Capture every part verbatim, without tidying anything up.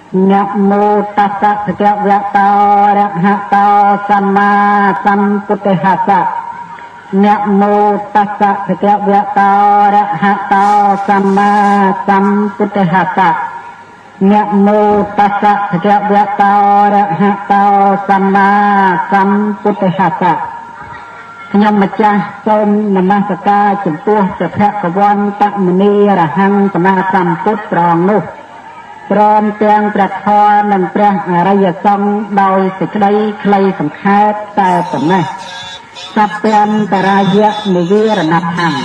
นะโมตัสสะภะคะวะโตอะระหะโตสัมมาสัมพุทธัสสะนะโมตัสสะภะคะวะโตอะระหะโตสัมมาสัมพุทธัสสะนะโมตัสสะภะคะวะโตอะระหะโตสัมมาสัมพุทธัสสะខ្ញុំម្ចាស់សូមនមស្ការចំពោះព្រះភគវន្តមុនីរហង្គសម្មាសម្ពុទ្ធត្រង់នោះព្រមទាំងព្រះធម៌និងព្រះអរិយសង្ឃដោយសេចក្តីខ្លីសង្ខេបតែប៉ុណ្ណេះសព្វន្តរាយៈនិវរណធម្ម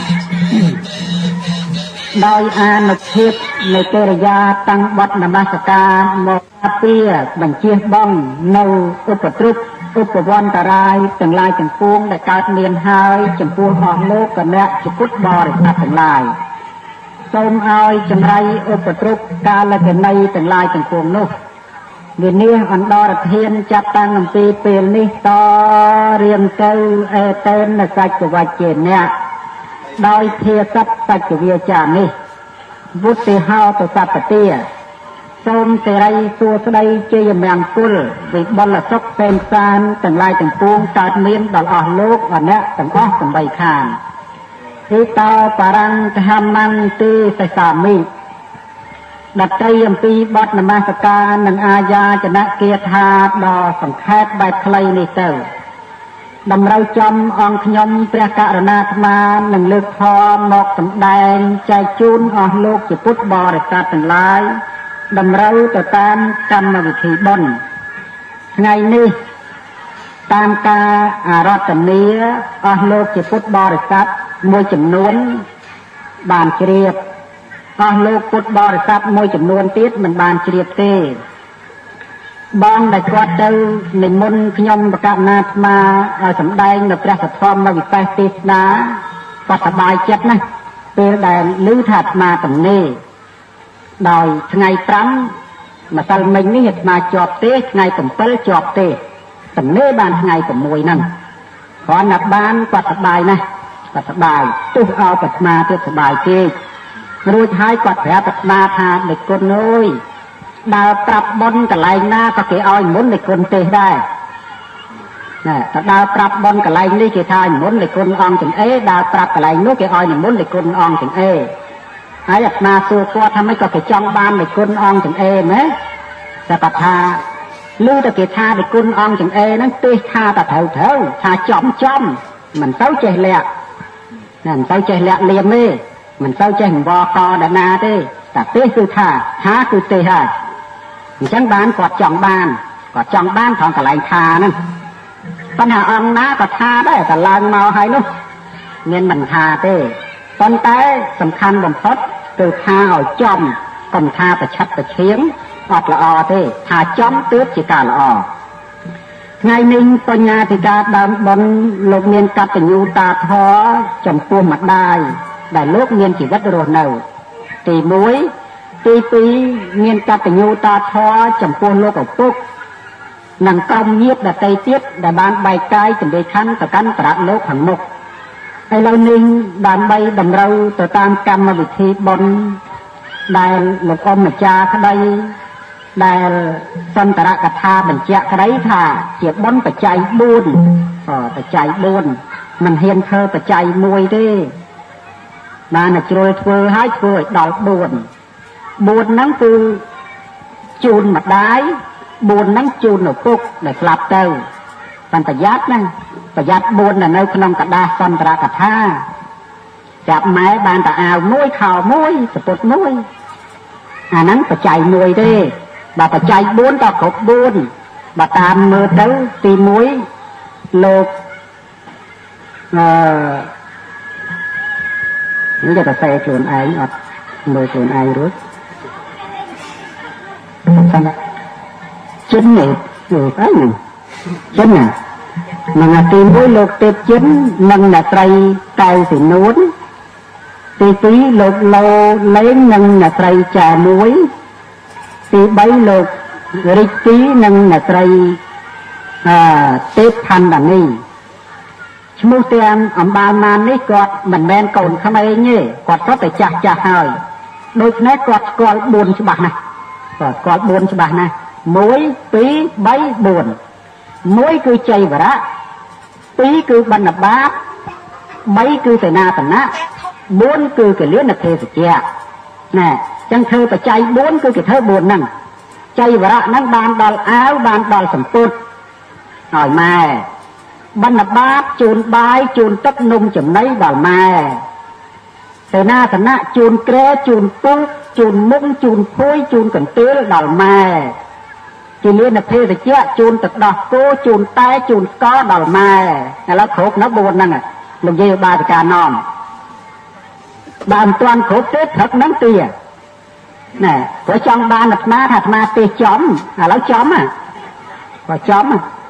ដោយអានុភាពនៃកិរិយាតាំងបទនមស្ការមកពីបញ្ជាបងនៅឧបទ្រពឧបវន្តរាយទាំងឡាយទាំងពួងដែលកើតមានហើយចំពោះអស់លោកគណៈជាពុទ្ធបរិស័ទទាំងឡាយសូមឲ្យចម្រៃឧបទ្រពកាលកណីទាំងឡាយទាំងពួងនោះវិនិច្ឆ័យអន្តរធានចាប់តាំងអំពីពេលនេះតរៀងទៅអេតេនសច្ចវច្ចេនៈដោយភាសិតសច្ចវាចានេះវុទ្ធិហោតសពទាសូមសេរីសួស្តីជ័យមង្គលវិបុលសុខពេនសានទាំងឡាយទាំងពួងកើតមានដល់អស់លោកអអ្នកទាំងអស់ទាំងបីខាងអ៊ីតោបរង្គធម្មន្តិសិសាមិដតីអំពីបទនមស្ការនិងអាយាចនគាថាដ៏សង្ខេបបែបខ្លីនេះទៅតម្រូវចំអង្គខ្ញុំព្រះករុណាអាត្មានឹងលើកធម៌មកសម្ដែងចែកជូនអស់លោកជាពុទ្ធបរិស័ទទាំងឡាយតម្រូវទៅតាមកម្មវិធីបុណ្យថ្ងៃនេះតាមការអារាធនាអស់លោកជាពុទ្ធបរិស័ទមួយចំនួនបានជ្រាបអស់លោកពុទ្ធបរិស័ទមួយចំនួនទៀតមិនបានជ្រាបទេបងដែលគាត់ទៅនិមន្តខ្ញុំបកណាអាត្មាឲ្យសម្ដែងនៅព្រះសទ្ធម្មវិសេសទេសនាគាត់សប្បាយចិត្តណាស់ពេលដែលឮថាអាត្មាទំនេរដោយថ្ងៃប្រាំម្សិលមិញនេះអាត្មាជាប់ទេថ្ងៃ7ជាប់ទេទំនេរបានថ្ងៃ6ហ្នឹងគ្រាន់តែបានគាត់សប្បាយណាស់គាត់សប្បាយទុះឲ្យអាត្មាទៀតសប្បាយទេរួចហើយគាត់ប្រាប់អាត្មាថាដឹកគុណអើយដើរប្រាប់បុណ្យកន្លែងណាក៏គេឲ្យមុនដឹកគុណទេដែរណែតើដើរប្រាប់បុណ្យកន្លែងនេះគេថាឲ្យមុនដឹកគុណអង្គចង្អេដើរប្រាប់កន្លែងនោះគេឲ្យនិមន្តដឹកគុណអង្គចង្អេហើយអាត្មាសួរគាត់ថាមិនក៏គេចង់បានដឹកគុណអង្គចង្អេមែនតែគាត់ថាឮតែគេថាដឹកគុណអង្គចង្អេហ្នឹងទេថាតែត្រូវត្រូវថាចំចំមិនទៅចេះលាក់ណាមិនទៅចេះលាក់លៀមទេមិនទៅចេះអង្វរកដល់ណាទេតែទេគឺថាថាគឺទេហើយអញ្ចឹងបានគាត់ចង់បានគាត់ចង់បានត្រង់កន្លែងថាហ្នឹងប៉ុន្តែអង្គណាក៏ថាដែរតែឡើងមកហើយនោះមានមិនថាទេប៉ុន្តែសំខាន់បំផុតគឺថាឲ្យចំកុំថាប្រឆិតប្រឈៀងអត់ល្អទេថាចំទើបជាការល្អថ្ងៃនេះបញ្ញាធិការដើមបុណ្យលោកមានកតញ្ញូតាធម៌ចំពោះម្ដាយដែលលោកមានជីវិតរស់នៅទី1ទី2មានកតញ្ញូតាធម៌ចំពោះលោកឪពុកនិងក្រុមញាតិដទៃទៀតដែលបានបែកកាយចម្រៀងខណ្ឌទៅកាន់ប្រាក់លោកខាងមុខឥឡូវនេះដើម្បីតម្រូវទៅតាមកម្មវិធីបុណ្យដែលលោកអ៊ំម្ចាស់ក្តីដែលសន្តរកថាបញ្ជាក់ក្តីថាជាបុណ្យបច្ច័យ4អបច្ច័យ4មិនហ៊ានធ្វើបច្ច័យ1ទេបានតែជ្រុលធ្វើឲ្យធ្វើឲ្យដល់4 4ហ្នឹងគឺជូនម្ដាយ4ហ្នឹងជូនឪពុកដែលស្លាប់ទៅបានប្រយ័ត្នណាប្រយ័ត្ន4នៅក្នុងកដាសសន្តរកថាចាប់ម៉ែបានតែអាវមួយខោមួយសពុតមួយអាហ្នឹងបច្ច័យ1ទេបើបច្ច័យ4ក៏គ្រប់4បើតាមមើលទៅទី1លោកអឺនេះគេទៅសេខ្លួនឯងអត់មើលខ្លួនឯងរួចចិននេះមើលអីចិនណានឹងទី1លោកទេពចិននិងអ្នកស្រីកៅស៊ីនួនទី2លោកឡូលេងនិងអ្នកស្រីចែមួយទី3លោករិចទីនិងអ្នកស្រីអឺទេពផាន់ដានីឈ្មោះទាំងអំបាលណាននេះគាត់មិនមែនកូនក្មេងទេគាត់គាត់តែចាស់ចាស់ហើយដូច្នេះគាត់ស្គាល់4ច្បាស់ណាស់គាត់បួនច្បាស់ណាស់មួយពីរបីបួនមួយគឺជ័យវរៈពីរគឺបណ្ឌបាតបីគឺសេនាសនៈបួនគឺកលិនទេសជ្ជៈណែចឹងធ្វើបច្ច័យបួនគឺគេធ្វើបួនហ្នឹងជ័យវរៈហ្នឹងបានដល់អាវបានដល់សម្ពុតឲ្យម៉ែបណ្ឌបាតជូនបាយជូនទឹកនំចំណីដល់ម៉ែសេនាសនៈជូនក្រែជូនពុះជូនមុខជូនភួយជូនកន្ទេលដល់ម៉ែជាលៀនភេសជ្ជៈជូនទឹកដោះគោជូនតែជូនស្ករដល់ម៉ែឥឡូវគ្រប់នៅបួនហ្នឹងលោកយាយបាតិកានាំបានមិនទាន់គ្រប់ទេព្រឹកហ្នឹងទីណែព្រោះចង់បានអាត្មាថាអាត្មាទេចំឥឡូវចំហ៎ក៏ចំ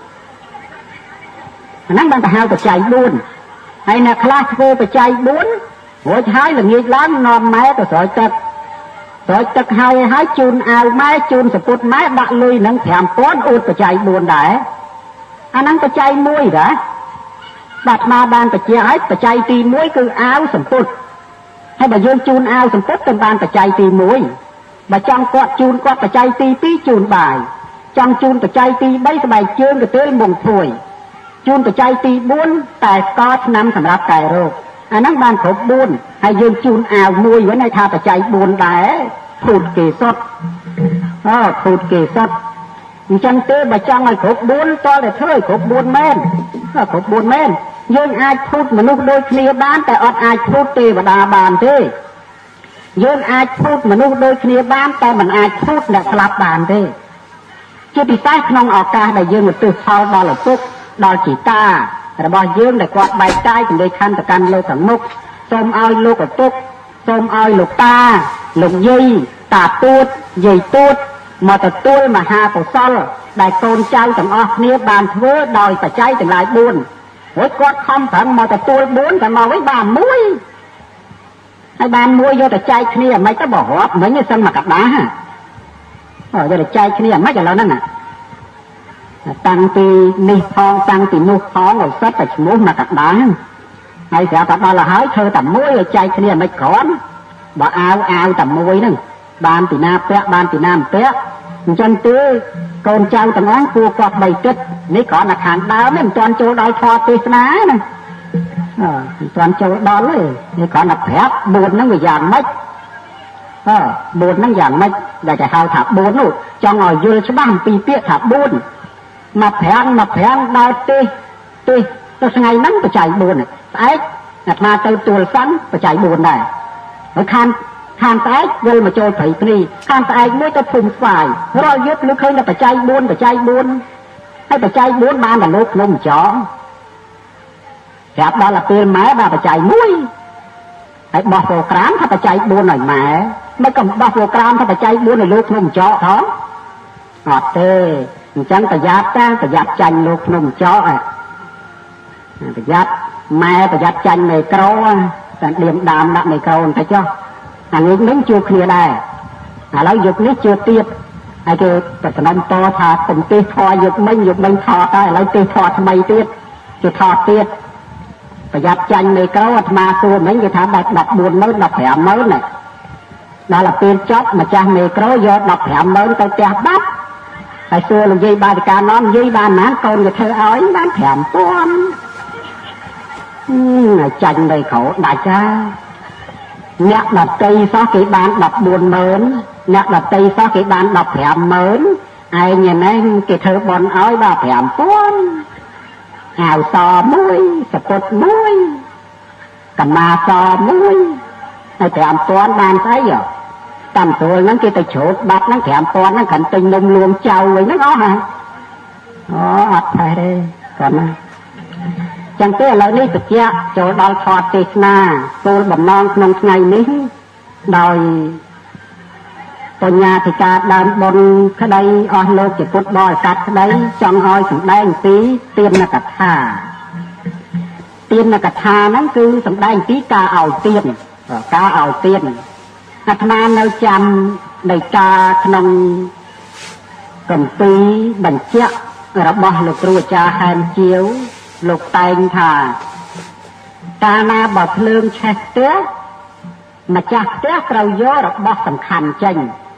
ហ្នឹងបានទៅហៅបច្ច័យបួនហើយអ្នកខ្លះធ្វើបច្ច័យបួនរួចហើយល្ងាចឡើងនាំម៉ែទៅស្រោចទឹកស្រោចទឹកហើយហើយជូនអាវម៉ែជូនសពុតម៉ែដាក់លុយនឹងប្រាំពាន់អួតបច្ច័យបួនដែរអាហ្នឹងបច្ច័យមួយដែរបាទអាត្មាបានបច្ច័យហើយបច្ច័យទីមួយគឺអាវសពុតហើយបើយើងជូនអាវសពុតទៅបានបច្ច័យទីមួយបើចង់គាត់ជូនគាត់បច្ច័យទីពីរជូនបាយចង់ជូនបច្ច័យទីបីស្បែកជើងកន្ទេលមុងភួយជូនបច្ច័យទីបួនតែស្ករឆ្នាំសម្រាប់កែរោគអាហ្នឹងបានគ្រប់បួនហើយយើងជូនអាវមួយវិញឲ្យថាបច្ច័យបួនដែរភូតគេសុតអូភូតគេសុតអញ្ចឹងទេបើចង់ឲ្យគ្រប់បួនតើតែធ្វើឲ្យគ្រប់បួនមែនគ្រប់បួនមែនយើងអាចភូតមនុស្សដូចគ្នាបានតែអត់អាចភូតទេវតាបានទេយើងអាចភូតមនុស្សដូចគ្នាបានតែមិនអាចភូតអ្នកស្លាប់បានទេជាពិសេសក្នុងឱកាសដែលយើងឧទ្ទិសផលដល់ឪពុកដល់ជីតារបស់យើងដែលគាត់បែកចាយពីខណ្ឌទៅកាន់លោកខាងមុខសូមឲ្យលោកឪពុកសូមឲ្យលោកតាលោកយាយតាទួតយាយទួតមកទទួលមហាកុសលដែលកូនចៅទាំងអស់គ្នាបានធ្វើដោយបច្ច័យទាំងឡាយបួនរួចគាត់ខំប្រឹងមកទទួលបួនតែមកវិញបានមួយហើយបានមួយយកទៅចែកគ្នាមិនទៅបរាប់មិញសឹងមកកដាស់អូយកទៅចែកគ្នាមិនឥឡូវហ្នឹងណាតាំងពីនេះផងតាំងពីនោះផងឲ្យសិតតែឈ្មោះមកកដាស់ហើយស្រាប់តែដល់ហើយធ្វើតែមួយឲ្យចែកគ្នាមិនគ្រាន់បើអាវអាវតែមួយហ្នឹងបានពីណាពាក់បានពីណាមិនពាក់អញ្ចឹងទេកូនចៅទាំងអស់គួរគាត់បីគិតនេះគ្រាន់តែខាងដើមមិនទាន់ចូលដល់ធម៌ទេសនាណាអឺមិនទាន់ចូលដល់ទេនេះគ្រាន់តែប្រាប់បួនហ្នឹងវាយ៉ាងម៉េចអឺបួនហ្នឹងយ៉ាងម៉េចដែលគេហៅថាបួននោះចង់ឲ្យយល់ច្បាស់អំពីពាក្យថាបួនមកប្រាំងមកប្រាំងដល់ទេទេទៅថ្ងៃហ្នឹងបច្ច័យបួនស្អែកអាត្មាទៅទួលសੰបច្ច័យបួនដែរហើយខានខានស្អែកវិលមកចូលព្រៃព្រីខានស្អែកមួយទៅភូមិស្វាយរាល់យប់លើឃើញតែបច្ច័យបួនបច្ច័យបួនហើយបច្ច័យបួនបានតែលោកភ្នំចងប្រាប់ដល់ពេលម៉ែបានបច្ច័យមួយហើយបោះប្រូក្រាមថាបច្ច័យបួនឲ្យម៉ែមិនក៏បោះប្រូក្រាមថាបច្ច័យបួនឲ្យលោកភ្នំចងផងអត់ទេអញ្ចឹងប្រយ័ត្នតាប្រយ័ត្នចាញ់លោកភ្នំចោអ่ะប្រយ័ត្នម៉ែប្រយ័ត្នចាញ់មេក្រូតែដៀមដាមដាក់មេក្រូបន្តិចចុះអានេះនឹងជួគ្នាដែរឥឡូវយកនេះជឿទៀតហើយគេប្រតំតថាកុំទេសធေါ်យកមិញយកមិញថតតែឥឡូវទេសធေါ်ថ្មីទៀតជឿថតទៀតប្រយ័ត្នចាញ់មេក្រូអាត្មាសួរមិញគេថាដល់ដប់បួនម៉ឺនដប់ប្រាំម៉ឺនណាដល់ពេលចប់ម្ចាស់មេក្រូយកដប់ប្រាំម៉ឺនទៅផ្ទះបាត់ហើយសួរលោកយាយបាតិកានាំយាយបានណាកូនគេធ្វើឲ្យបានប្រាំពាន់អឺចាញ់ដោយក្រោដាច់ចាអ្នកដតីសោះគេបានដប់បួនម៉ឺនអ្នកដតីសោះគេបានដប់ប្រាំម៉ឺនឯងនេះគេធ្វើបន់ឲ្យបានប្រាំពាន់អាវសមួយសពុតមួយកម្មាសមួយហើយប្រាំពាន់បានស្អីហ៎តាមស្រួលហ្នឹងគេទៅជ្រូតបាត់ហ្នឹងប្រាំពាន់ហ្នឹងកាន់ទិញនំលួងចៅវិញហ្នឹងអស់ហ่ะអូអត់ថែទេគាត់ណាចឹងទេឥឡូវនេះបច្ចៈចូលដល់ធម៌ទេសនាគោលបំណងក្នុងថ្ងៃនេះដោយបញ្ញាធិការដើមបុណ្យក្តីអស់លោកជាពុទ្ធបរិស័ទក្តីចង់ឲ្យសម្ដែងពីទានកថាទានកថាហ្នឹងគឺសម្ដែងពីការឲ្យទានការឲ្យទានអាត្មានៅចាំនៃការក្នុងគម្ពីរបញ្ជាក់របស់លោកគ្រូអាចារ្យហែមជាវលោកតែងថាកាលណាបើភ្លើងឆេះផ្ទះម្ចាស់ផ្ទះត្រូវយករបស់សំខាន់ចេញ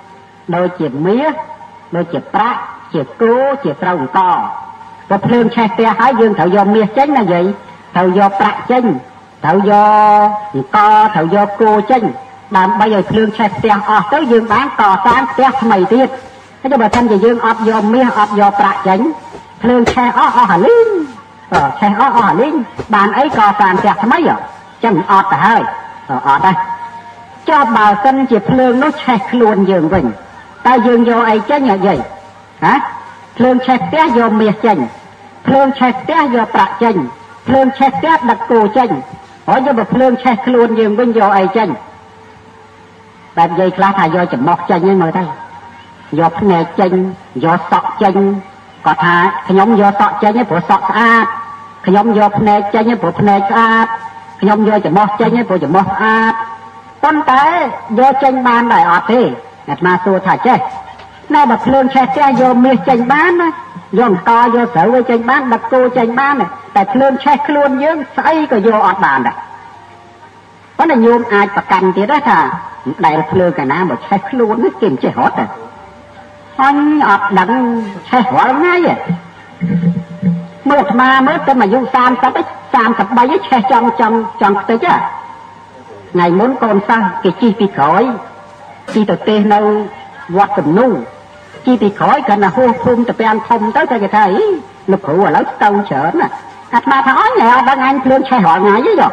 โดยเจ็บเมียโดยเจ็บพระเจ็บกูเจ็บเราต่อพอเพลิงแช่เตียหายยืนเถายอมเมียเจ๊งนะvậyเถายอพระเจ๊งเถายอต่อเถายอกูเจ๊งบางใบเพลิงแช่เตียออกtớiยืนบ้านก่อสร้างเตียใหม่ទៀតถ้าจะบอกท่านจะยืนออกยอมเมียออกยอพระเจ๊งเพลิงแช่ออกหาลิงเออแช่ออกหาลิงบ้านไอ้ก่อสร้างเตียทำไมอ่ะจังออกแต่ให้ออกได้เจ้าบ่าวกันจีเพลิงนู้แช่ขลุ่นยืนวิ่งแต่ยืนโยไอ้เจ๊งอย่างไรฮะเพลิงแช่เตี้ยโยเมียเจ๊งเพลิงแช่เตี้ยโยประเจ๊งเพลิงแช่เตี้ยดักกูเจ๊งอ๋อโยแบบเพลิงแช่ขลุ่นยืนวิ่งโยไอ้เจ๊งแบบยัยคลาถ่ายโยจะบอกเจ๊งยังไงได้โยพเนเจ๊งโยสอกเจ๊งก็ถ่ายขยมโยสอกเจ๊งให้ผัวสอกสะอาดขยมโยพเนเจ๊งให้ผัวพเนสะอาดขยมโยจะบอกเจ๊งให้ผัวจะบอกสะอาดต้นแต่โยเจ๊งบานได้ออกทีแต่มาสู้ถ่ายเจ๊ในแบบเพลิงแช่เตี้ยโยเมียเจ๊งบ้านนะโยมกอโยเสือไว้เจ๊งบ้านดักกูเจ๊งบ้านเนี่ยแต่เพลิงแช่ขลุ่นยืนใส่ก็โยออกบานได้เพราะนั่นโยมอาจประกันที่ได้ค่ะได้เพลิงกันนะบอกแช่ขลุ่นนี่เก่งเจ๊หอดแต่อันออกดังแช่หัวง่ายอ่ะเมื่อมาเมื่อจะมาอยู่สามกับสามกับใบแช่จังจังจังตัวจ้ะไงmuốn con sang cái chi phí khỏi chi thực tế nóวัดกับนู่นchi phí khỏiกันนะหัวพุ่มแต่เป็นทมtới cái thấy nó khổ ở lớp tông chở nè hạt mà tháo nhà đang anh phượng che họ ngài chứ rồi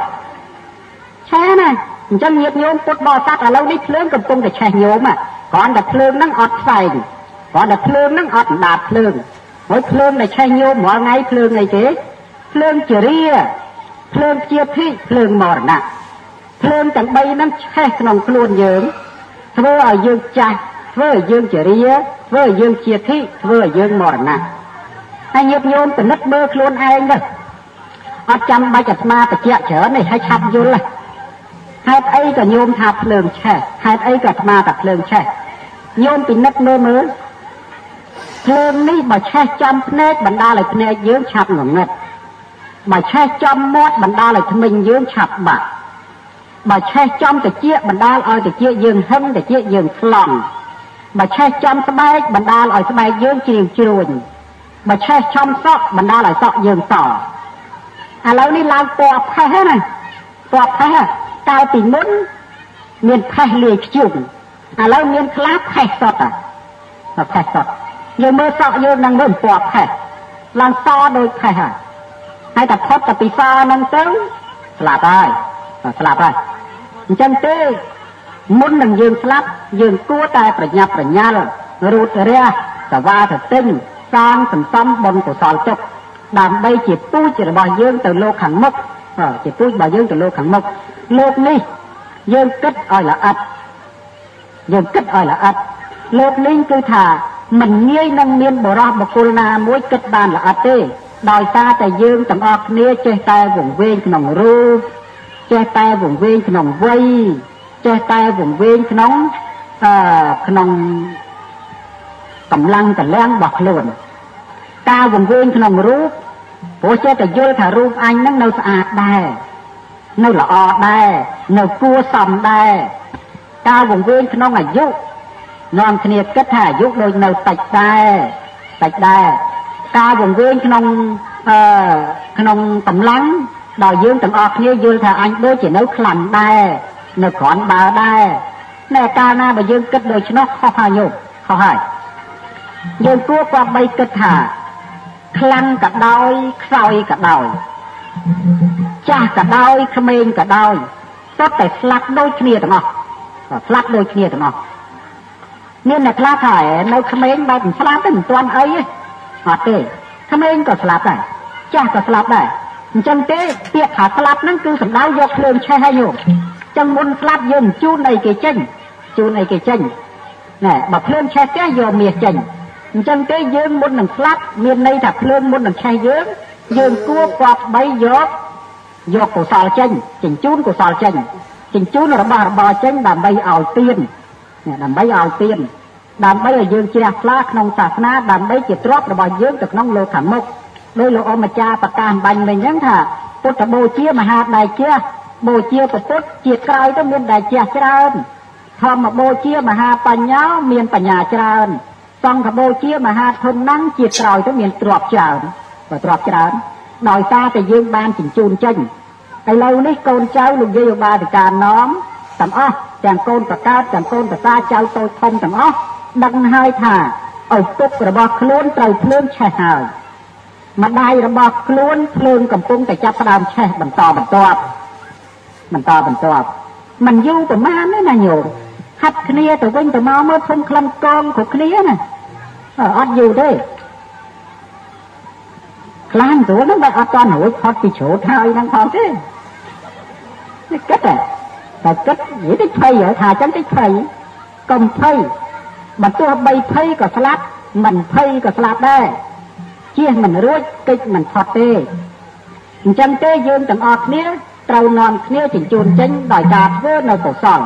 che này chân nhiệt nhôm cột bò sát ở lâu đi phượng cầm cung để che nhôm mà còn đặt phượng năng ọt phèn còn đặt phượng năng ọt đạp phượng mỗi phượng để che nhôm mọi ngày phượng ngày chế phượng chỉ ria phượng chia thị phượng mòn nèเพลิงจังใบนั้นแช่ขนมกลวนเยิ้มเพื่อยืงใจเพื่อยืงเจริญเพื่อยืงเชียร์ที่เพื่อยืงหมดนะไอ้เงียบโยมเป็นนักเบอร์กลวนเองเลยเอาจำใบจัดมาแต่เจ้าเฉยนี่ให้ชัดยุ่นเลยให้ไอ้กับโยมทาเพลิงแช่ให้ไอ้กับมาแต่เพลิงแช่โยมเป็นนักเบอร์มือเพลิงนี่มาแช่จำเพนบรรดาเลยเพนยืงฉับหนุ่มเงินมาแช่จำมดบรรดาเลยทมิงยืงฉับบะbà che trong cái chia bản đa ở cái chia dương hân cái chia dương lòng bà che trong cái bài bản đa ở cái bài dương chiều chiều bà che trong sọ bản đa là sọ dương sọ à lâu đi làm quạt hay hết này quạt hay à cao tỷ muốn miền thay lười chủng à lâu miền clap hay sọt à sọt hay sọt dương mưa sọ dương đang mượn quạt hay làm so đôi hay hả hay tập thoát tập bị so năng sớm là rồiสลับไปจังเต้มุนหนึ่งยืนสลับยืนกู้ตายประหยัดประหยัดรูดเรียแต่ว่าถ้าตึงสร้างสัมซ้ำบนกุศลจบดำใบจีบตู้จีบบ่ยืนแต่โลกขังมกจีบตู้บ่ยืนแต่โลกขังมกโลกนี้ยืนกัดอ้อยละอัดยืนกัดอ้อยละอัดโลกนี้คือถ่ามันเงี้ยนั่งเมียนบรอบกุลนามวยกัดบานละอัดเต้ดอยซาแต่ยืนต่างออกเนี้ยเจตาบุ๋งเวงขนมรูเจ้าแต่วงเวงขนมไว้เจ้าแต่วงเวงขนมขนมกำลังแต่แรงบอกหล่นตาวงเวงขนมรูปโอ้เจ้าแต่โยธารูปอันนั่งเนื้อสะอาดได้เนื้อละออได้เนื้อกัวซอมได้ตาวงเวงขนมอายุนอนเนียก็ถ่ายยุโดยเนื้อตัดได้ตัดได้ตาวงเวงขนมขนมกำลังดอยยืนต่างออกเนี่ยยืนถ่ายอันโดยchỉ nấu khănได้เนื้อขอนบาได้แน่กาหน้าไปยืนกัดโดยชนกข้อหายโยข้อหายยืนตัวกว่าใบกัดถ่าคลังกับดอยคอยกับดอยจ้ากับดอยขมิ้นกับดอยก็แต่สลัดโดยเนียต่างออกสลัดโดยเนียต่างออกเนี่ยในพระถ่ายในขมิ้นใบถึงสลัดเป็นตัวไอ้หอดเต้ขมิ้นก็สลัดได้จ้าก็สลัดได้จังเต้เปียขาสลับนั่นคือสำนักยกเพลิงใช่ให้โยมจังมุนสลับยืนจูนไอเกจังจูนไอเกจังเนี่ยแบบเพลิงใช่แก่โยมเมียจังจังเต้ยืนมุนหนึ่งสลับเมียในถักเพลิงมุนหนึ่งใช่ยืนยืนกู้กอบใบยกยกกุศลจังจิงจูนกุศลจังจิงจูนระบาระบาจังดำใบเอาเตียนเนี่ยดำใบเอาเตียนดำใบยืนเชียร์ฟลากนองศาสนาดำใบจิตรอบระบายืนจากน้องโลขันมกโดยโลอมาจาประการบันเป็นยังท่าพุทธโบเชียมหาได้เชียโบเชียประพุทธเจียกลายต้องมีได้เชียเจริญธรรมโบเชียมหาปัญญาเมียนปัญญาเจริญสังฆโบเชียมหาทนนั่งเจียกรอยต้องเมียนตรอบเจริญvà trọt trán đòi ta thì dương ban chỉnh chun chênh cái lâu ní con cháu lục dây ba thì càng nóm tầm ó chàng con và cao chàng con và ta cháu tôi thông tầm ó đăng hai thả ở túc rồi bọc luôn trời phương chạy hời mà đây rồi bọc luôn phương cầm cung tại chấp đàm chạy bằng to bằng to bằng to bằng to mình du của ma mới là nhiều hạt kia từ vinh từ mau mới không khăn con của kia nè ở ót dù đấy lan rồi nó lại ở toàn hội thoát bị chỗ thay đang thoát thế cái cách à là cách dễ thích thay ở thà chẳng thích thay cầm thay mà tôi bay thay có slap mình thay có slap đây chia mình rối kịch mình thoát tê chẳng tê dương chẳng ọt nia trâu non nia chỉnh chuồn chênh đòi cà vơ nơi cổ sòn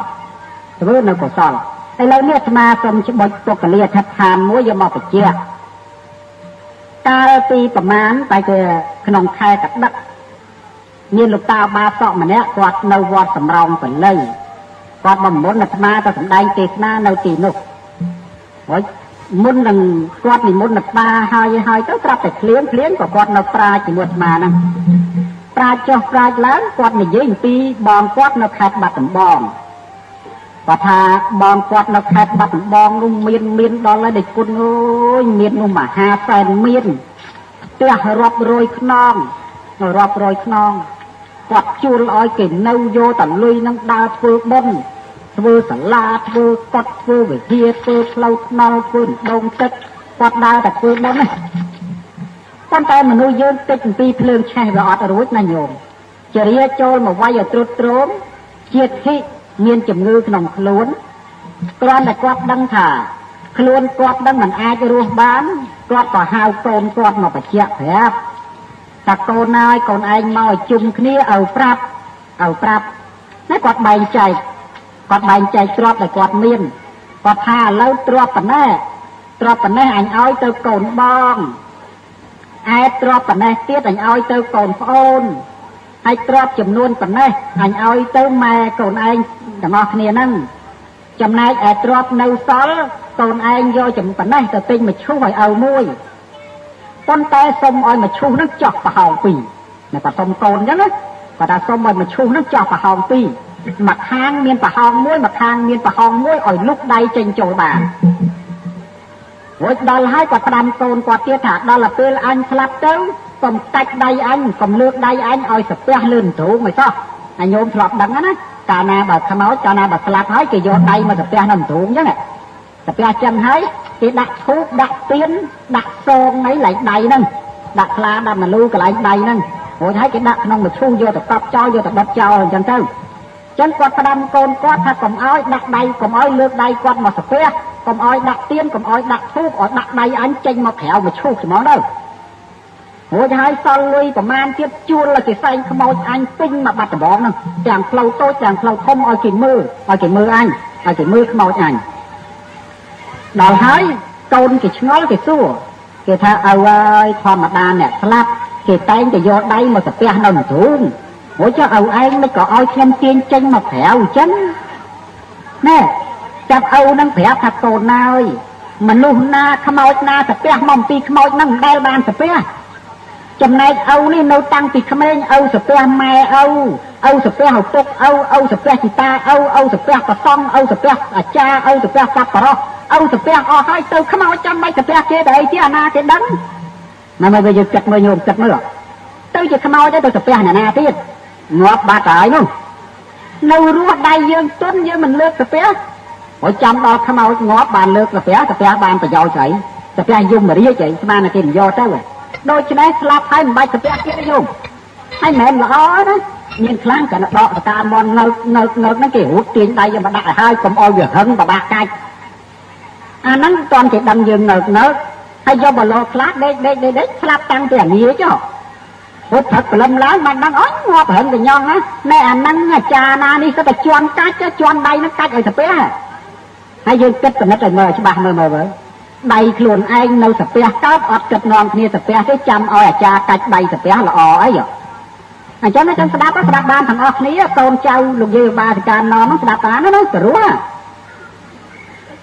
vơ nơi cổ sònไอ้เราเนี่ยมาสมบทปกเลียทัดทานมัวยมอปเจียกาปีประมาณไปเจอขนมไทยกับดักมีลูกตาบาสอกมาเนี้ยกอดนวอดสำรองเป็นเลยกอดบ่มมดนัทมาแต่สำได้เกศนาเนาตีนุกโอ้ยมุนหนึ่งกอดนี่มุนนัทมาหายหายเจ้าตราแต่เคลี้ยงเคลี้ยงกับกอดนาปลาจีนวดมานั่งปลาจอปลาล้างกอดนี่ยืนปีบองกอดนาขาดบัดบองก็ทาบองกอดนาขาดบัดบองนุ่มเมียนเมียนดอลเลยเด็กกุนโอ้ยเมียนนุ่มมาหาแฟนเมียนเตี้ยรอบโรยขนองรอบโรยขนองกอดจูลอยเก่งเนาโยตันลุยนั่งดาวเฟื่อบนเฟื่อสลาเฟื่อกอดเฟื่อเวทีเฟื่อเล่าขนองเฟื่อดงตึกกอดดาวแต่เฟื่อบนนี่ตั้งแต่มนุษย์ยืนติดปีเพลิงแช่แบบอัดรู้นายโยมจะเรียกโจลมาไว้อย่าตรุษตรมเจียดที่เงียนจมงือขนมขลุ่นกรอนแต่กอดดังถ่าขลุ่นกอดดังเหมือนอาจะรู้บ้านกอดต่อหาวโกนกอดมาประเชียแผลแต่โกนนายโกนไอ้มาจุ่มขี้เอาปรับเอาปรับนั่นกอดใบใจกอดใบใจตรอบแต่กอดเมียนกอดท่าแล้วตรอบปนแน่ตรอบปนแน่อันอ้อยเตอโกนบองไอ้ตรอบปนแน่เตี้ยอันอ้อยเตอโกนโอนไอ้ตรอบจำนวนปนแน่อันอ้อยเตอแม่โกนไอ้แต่มาเนี่ยนั่นจำนายไอ้ตรอบในซอลโกนไอ้ย่อจำปนแน่แต่ติงมาช่วยเอามวยต้นแต่ส้มอ้อยมาชูนึกจอกปะหองปีในปะส้มโกนยังนะปะตาส้มอ้อยมาชูนึกจอกปะหองปีหมักหางเมียนปะหองมวยหมักหางเมียนปะหองมวยอ้อยลุกใดเจงโจบานโอ้ยดอลให้กว่าตามโกนกว่าเตี้ยถาดอลละเปลอันสลับเต้ากลมตัดใดอันกลมเลือกใดอันอ้อยสเปียลื่นถูกไหมซ้อไอโยมสลับดังนั้นนะกานาแบบขมาวกานาแบบสลับให้กี่โยนใดมาสเปียนั่นถูกยังไงสเปียจังให้ที่ดักทุกดักเตี้ยนดักโซงไหนไหลใดนั่นดักลาดักมาลูกไหลใดนั่นโอ้ยให้กี่ดักน้องมาชูโยแต่ตับเจ้าโยแต่ดับเจ้าจังเจ้าจังกอดประดามโกนกอดถ้ากลมอ้อยดักใดกลมอ้อยเลือกใดกอดมาสเปียกลมอ้อยดักเตี้ยนกลมอ้อยดักทุกอ้อยดักใดอันเจงมาแถวมาชูสมองเด้อโอ้ยให้ซอลลุยประมาณเทียบจูนละกี่ใส่ขโมยอันปิ้งมาบัดตะบองนั่นจางเพลาโตจางเพลาคมอ้อยกี่มืออ้อยกี่มืออันอ้อยกี่มือขโมยอันดอลให้โกนกี่ช้อยกี่สู้กี่ถ้าเอาไว้ธรรมดาเนี่ยสลับกี่แตงจะโยนได้มาสเปียนนถุงโอ้ยจะเอาไอ้ไม่ก็อ้อยเทียมเตียนเจงมาแผลจังแน่จับเอานั่งแผลผัดโตนายมันลูกนาขโมยนาสเปียมอมปีขโมยนั่งได้บานสเปียจำนายเอานี่เราตั้งปีขโมยเอาสเปียแม่เอาเอาสเปียหัวตกเอาเอาสเปียจิตาเอาเอาสเปียกระซ่องเอาสเปียอาจาเอาสเปียกับปะเอาสเปียอ้อให้เติมขโมยจำไม่สเปียเกได้ที่อาณาเกดังมันไม่ไปยึดจับมือโยมจับมือเติมจะขโมยได้ตัวสเปียนานาที่งอบบาตายนู่นเรารู้ใดยืนต้นยืนมันเลือกสเปียโอ้ยจำดอกขโมยงอบบานเลือกสเปียสเปียบานไปยาวใจสเปียยุ่งมาเรียกใจสมานาเกนยอเจ้าเลยโดยฉะนั้นสลับให้มันใบสเปียเกได้ยุ่งให้แม่ละอ้อนะยินครั้งกันดอกตาบอลเงาเงาเงานั่นกี่หัวเตียงใดยังมาได้ให้กลมอ้อยเหยื่อหึงบาบาไก่อันนั้นตอนที่ดำยืนเงาเงาให้ยอบอลคลาดเด็กเด็กเด็กสลับตั้งแต่นี้จ้ะพุทธกลมล้านมันนั่งอ้อยงอเหินไปย่องนะในอันนั้นจานานี่ก็ไปจวนกัดจะจวนใดนั่นกัดไอ้สเปียให้ยืนเก็บเป็นนักเลยเมื่อใช่ป่ะเมื่อเมื่อเมื่อใดขลุ่นไอ้เงาสเปียก้าวอดกับนอนเนี่ยสเปียที่จำอ้อยจากัดใดสเปียละอ้อยอ่ะอาจารย์ไม่จำสดับก็สดับบานทางออกนี้โซนเจ้าลูกยืบาการนอนต้องสดับตานั่นนั่นรู้ว่า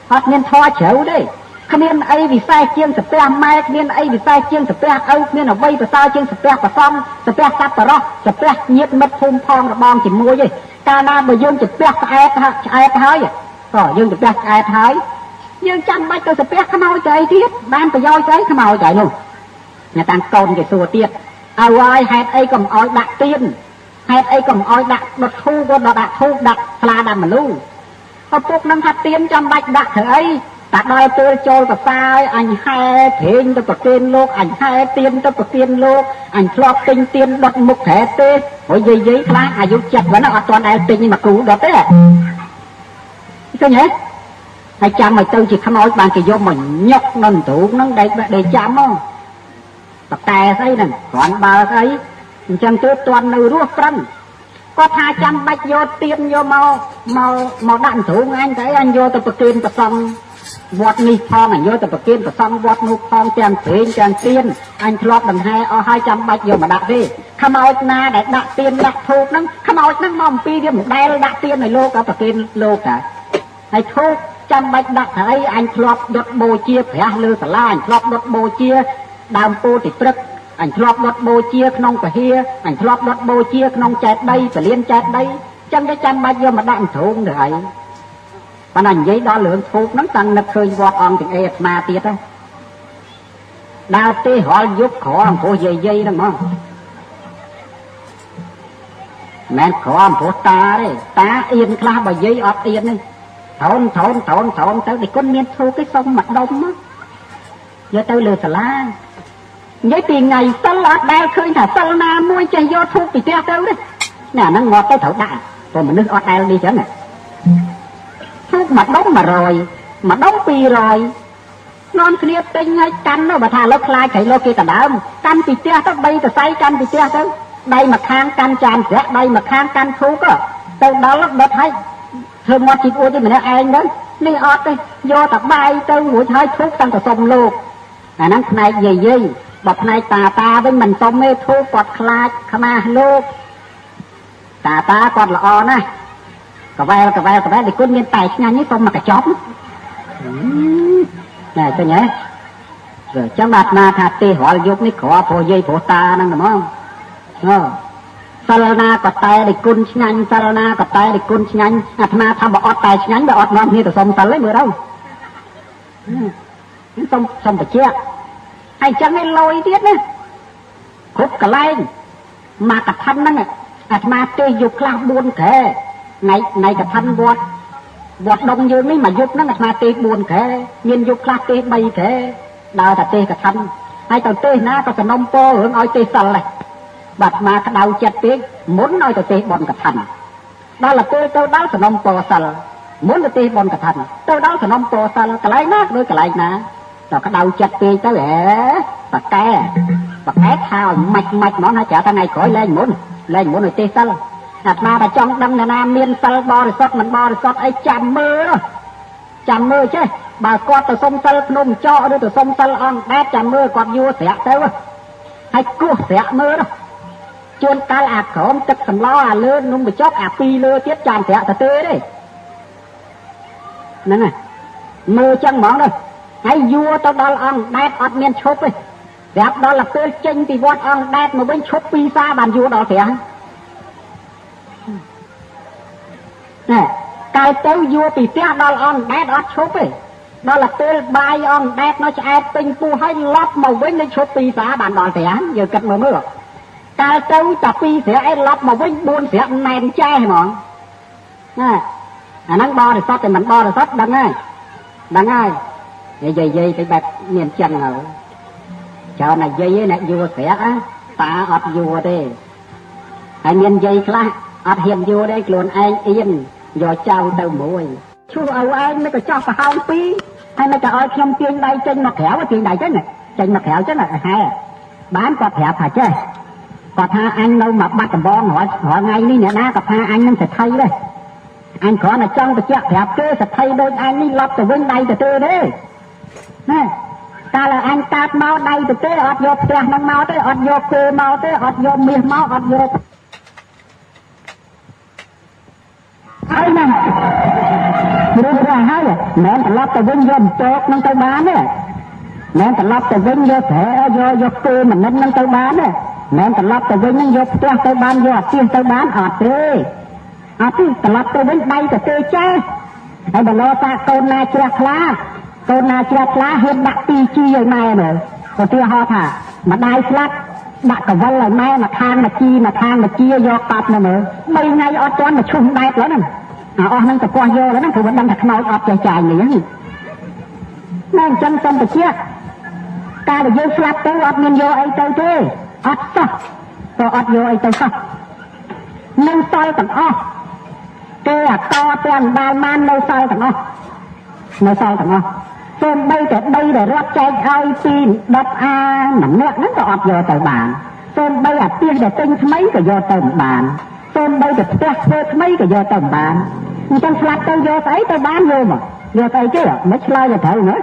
អត់មានធေါ်ជ្រៅទេគ្មានអីវិស័យជាងសាពះម៉ែគ្មានអីវិស័យជាងសាពះឪគ្មានអ្វីប្រសើរជាងសាពះប្រសំសាពះសត្វបរោះសាពះញាតិមិត្តភូមិផងរបងជាមួយឯងកាលណាបើយើងសាពះក្អែតឆ្អែតហើយក៏យើងសាពះឆ្អែតហើយយើងចាំបាច់ទៅសាពះខ្មោចទៅអីទៀតបានប្រយោជន៍ទៅខ្មោចទៅនោះអ្នកតាកូនគេសួរទៀតឲ្យហើយហេតុអីក៏មិនអោយដាក់ទៀនហេតុអីក៏មិនអោយដាក់ដុតធូបក៏ដាក់ធូបដាក់ស្លាដាក់មនុស្សឪពុកនឹងថាទៀនចាំបាច់ដាក់ធ្វើអីតែដល់ពេលចូលកសាយអញហែព្រេងទៅប្រគេនលោកអញហែទៀនទៅប្រគេនលោកអញធ្លាប់ទិញទៀនដុតមុខក្រែទេព្រោះយាយយាយខ្លះអាយុចិត្តហ្នឹងអត់ទាន់ដែលទិញមកគ្រូដុតទេឃើញទេហើយចាំឲ្យទៅជាខ្មោចបានគេយកមកញុកនៅទ្រូងហ្នឹងដេកដេកចាំមកបតែស្អីហ្នឹងគ្រាន់បើស្អីអញ្ចឹងទៅទាន់នៅរស់ប្រឹងគាត់ថាចាំបាច់យកទៀនយកមកមកមកដាក់ទ្រូងអញទៅអញយកទៅប្រគេនប្រសង់វត្តនេះផងអញយកទៅប្រគេនប្រសង់វត្តនោះផងទាំងព្រេងទាំងទៀនអញធ្លាប់ដង្ហែអស់ហើយចាំបាច់យកមកដាក់ទេខ្មោចណាដែលដាក់ទៀនដាក់ធូបហ្នឹងខ្មោចហ្នឹងមកអំពីវាមិនដែលដាក់ទៀនឲ្យលោកក៏ប្រគេនលោកដែរហើយធូបចាំបាច់ដាក់ទៅអីអញធ្លាប់ដុតបូជាព្រះលើសាលាអញធ្លាប់ដុតបូជាដើមពោធិព្រឹកអញធ្លាប់ដុតបូជាក្នុងពហិអញធ្លាប់ដុតបូជាក្នុងចេតិយពលានចេតិយចឹងទៅចាំបាច់យកមកដាក់ទ្រូងទៅអីប៉ុន្តែនិយាយដល់រឿងធូបហ្នឹងតាំងនឹកឃើញវត្តអង្គទាំងអេអាត្មាទៀតហ្នឹងដើរទេរាល់យប់ក្រអំព្រោះយាយយាយហ្នឹងហ្មងមិនក្រអំព្រោះតាទេតាអៀនខ្លះបើយាយអត់អៀនទេថោនថោនថោនថោនទៅដូចគុណមានធូបគេសុំមកដុំយកទៅលើសាលានិយាយពីថ្ងៃសិលអត់ដែលឃើញថាសិលណាមួយចេះយកធូបពីផ្ទះទៅទេណាហ្នឹងងាប់ទៅត្រូវដាក់ព្រោះមនុស្សអត់ដែលនេះចឹងណាធូបមួយដុំមួយរយមួយដុំពីររយនាំគ្នាទិញឲ្យកាន់ទៅបើថាលើខ្លាចក្រៃលោកគេដដើមកាន់ពីផ្ទះទៅបីកសៃកាន់ពីផ្ទះទៅដៃមួយខាងកាន់ចានប្រាក់ដៃមួយខាងកាន់ធូបទៅដល់ដុតឲ្យធ្វើមាត់ជីអួតទេម្នាក់ឯងទៅនេះអត់ទេយកតែបាយទៅរួចហើយធូបតាំងតែសុំលោកអាហ្នឹងផ្នែកយាយយាយបើផ្នែកតាតាវិញមិនសុំទេធូបគាត់ខ្លាចខ្មាស់លោកតាតាគាត់ល្អណាស់កវែលកវែលកវែលដូចគុណមានតែឆ្ងាញ់នេះសុំមកកញ្ចប់ណែឃើញទេអញ្ចឹងអាត្មាថាទេរាល់យុគនេះក្រព្រោះយាយព្រោះតាហ្នឹងហ្មងអូសិលណាក៏តែដូចគុណឆ្ងាញ់សិលណាក៏តែដូចគុណឆ្ងាញ់អាត្មាថាបើអត់តែឆ្ងាញ់បើអត់នាំគ្នាទៅសុំសិលទេមើលទៅសុំសុំបជាហើយចឹងឯងលយទៀតណាគ្រប់កន្លែងមកកថាហ្នឹងអាត្មាទេយកខ្លះបួនក្រែនៃនៃកថាវត្តវត្តដុំយើងនេះមកយប់ហ្នឹងអាត្មាទេបួនក្រែមានយប់ខ្លះទេបីក្រែដើរតែទេកថាហើយទៅទេណាក៏សំណុំពររឿងឲ្យទេសិលដែរបាទអាត្មាក្តៅចិត្តពេកមុនឲ្យទៅទេបនកថាដល់ទៅទៅដល់សំណុំពរសិលមុនទៅទេបនកថាទៅដល់សំណុំពរសិលកន្លែងណាដូចកន្លែងណាដល់ក្តៅចិត្តពេកទៅហ៎បកែបកែថាឲ្យម៉ាច់ម៉ាច់ហ្មងហើយចាថ្ងៃក្រោយលែងមុនលែងមុនឲ្យទេសិលអាត្មាតែចង់ដឹងថាណាមានសិលបរិសុទ្ធមិនបរិសុទ្ធអីចាំមើលចាំមើលចេះបើគាត់ទៅសុំសិលភ្នំចោឬទៅសុំសិលអង្គដែតចាំមើលគាត់យួរស្រាក់ទៅហើយគោះស្រាក់មើលជួនកាលអាក្រមទឹកសម្លអាលើនំបញ្ចុកអាពីរលើទៀតចាំស្រាក់ទៅទេទេហ្នឹងហើយមើលចឹងហ្មងទៅហើយយួរទៅដល់អង្គដែតអត់មានឈប់ទេប្រាប់ដល់ពេលចេញពីវត្តអង្គដែតមកវិញឈប់ពីសាបានយួរដល់ព្រះណែកាលទៅយួរពីផ្ទះដល់អង្គដែតអត់ឈប់ទេដល់ពេលបាយអង្គដែតនៅឆ្អែតពេញពោះហើយឡប់មកវិញនៅឈប់ពីសាបានដល់ព្រះយើងគិតមើលមើលកាលទៅតែពីស្រាក់ឯឡប់មកវិញបួនស្រាក់ណែនចែហ្មងណាអាហ្នឹងបរិសុទ្ធតែមិនបរិសុទ្ធដឹងហើយដឹងហើយនិយាយយាយទៅបែបមានចឹងហើយច្រើនណាយាយឯអ្នកយួរស្រាក់តាអត់យួរទេហើយមានយាយខ្លះអត់ហ៊ានយួរទេខ្លួនឯងអៀនយកចៅទៅមួយឈូសឲ្យឯងមិនក៏ចោះប្រហោងពីរហើយមិនក៏ឲ្យខ្ញុំទាញដៃចេញមកក្រៅទាញដៃចេញចេញមកក្រៅចឹងហែបានគាត់ប្រាប់ថាចេះគាត់ថាអញនៅមកបាត់ដំបងរាល់ថ្ងៃនេះអ្នកណាក៏ថាអញនឹងសេដ្ឋីដែរអញគ្រាន់តែចង់បញ្ជាក់ប្រាប់គេសេដ្ឋីដូចអញនេះឡប់ទៅវិញដៃទៅទេទេណាកាលអញកើតមកដៃទៅទេអត់យកផ្ទះនឹងមកទេអត់យកគេមកទេអត់យកមាសមកអត់យកហើយណា Berapa ហើយមិនត្រឡប់ទៅវិញយកចោកនឹងទៅបានទេមិនត្រឡប់ទៅវិញយកត្រែយកយកគោមិននឹងទៅបានទេមិនត្រឡប់ទៅវិញនឹងយកផ្ទះទៅបានយកអាទៀសទៅបានអត់ទេអត់ទេត្រឡប់ទៅវិញដៃទៅទេចេះហើយបលោតាកូនណាជ្រះខ្លាកូនណាជ្រះខ្លាហ៊ានដាក់ទីជីឲ្យម៉ែមើលឧទាហរណ៍ថាម្ដាយស្លាប់ដាក់កវលឲ្យម៉ែមកខាងមកជីមកខាងមកជាយកកាប់នៅមើលបីថ្ងៃអត់ទាន់មកឈុំដែកឡើយហ្នឹងអស់ហ្នឹងតកោះយកឡើយហ្នឹងព្រោះមិនដឹងថាខ្មោចអត់ចេះចាយនេះហ្នឹងតែអញ្ចឹងសុំបញ្ជាក់កាលដែលយើងស្លាប់ទៅអត់មានយកអីទៅទេអត់សោះក៏អត់យកអីទៅសោះនឹងសល់ទាំងអស់គេអាកទាំងបានបាននៅសល់ទាំងអស់នៅសល់ទាំងអស់សូម្បីតែដីដែលរត់ចែកឲ្យពីដប់អាម្នាក់ហ្នឹងក៏អត់យកទៅបានសូម្បីអាផ្ទះដែលទិញថ្មីក៏យកទៅមិនបានសូម្បីតែផ្ទះធ្វើថ្មីក៏យកទៅមិនបានអញ្ចឹងស្លាប់ទៅយកស្អីទៅបានយកមកយកស្អីគេមិនឆ្លើយទៅត្រូវណា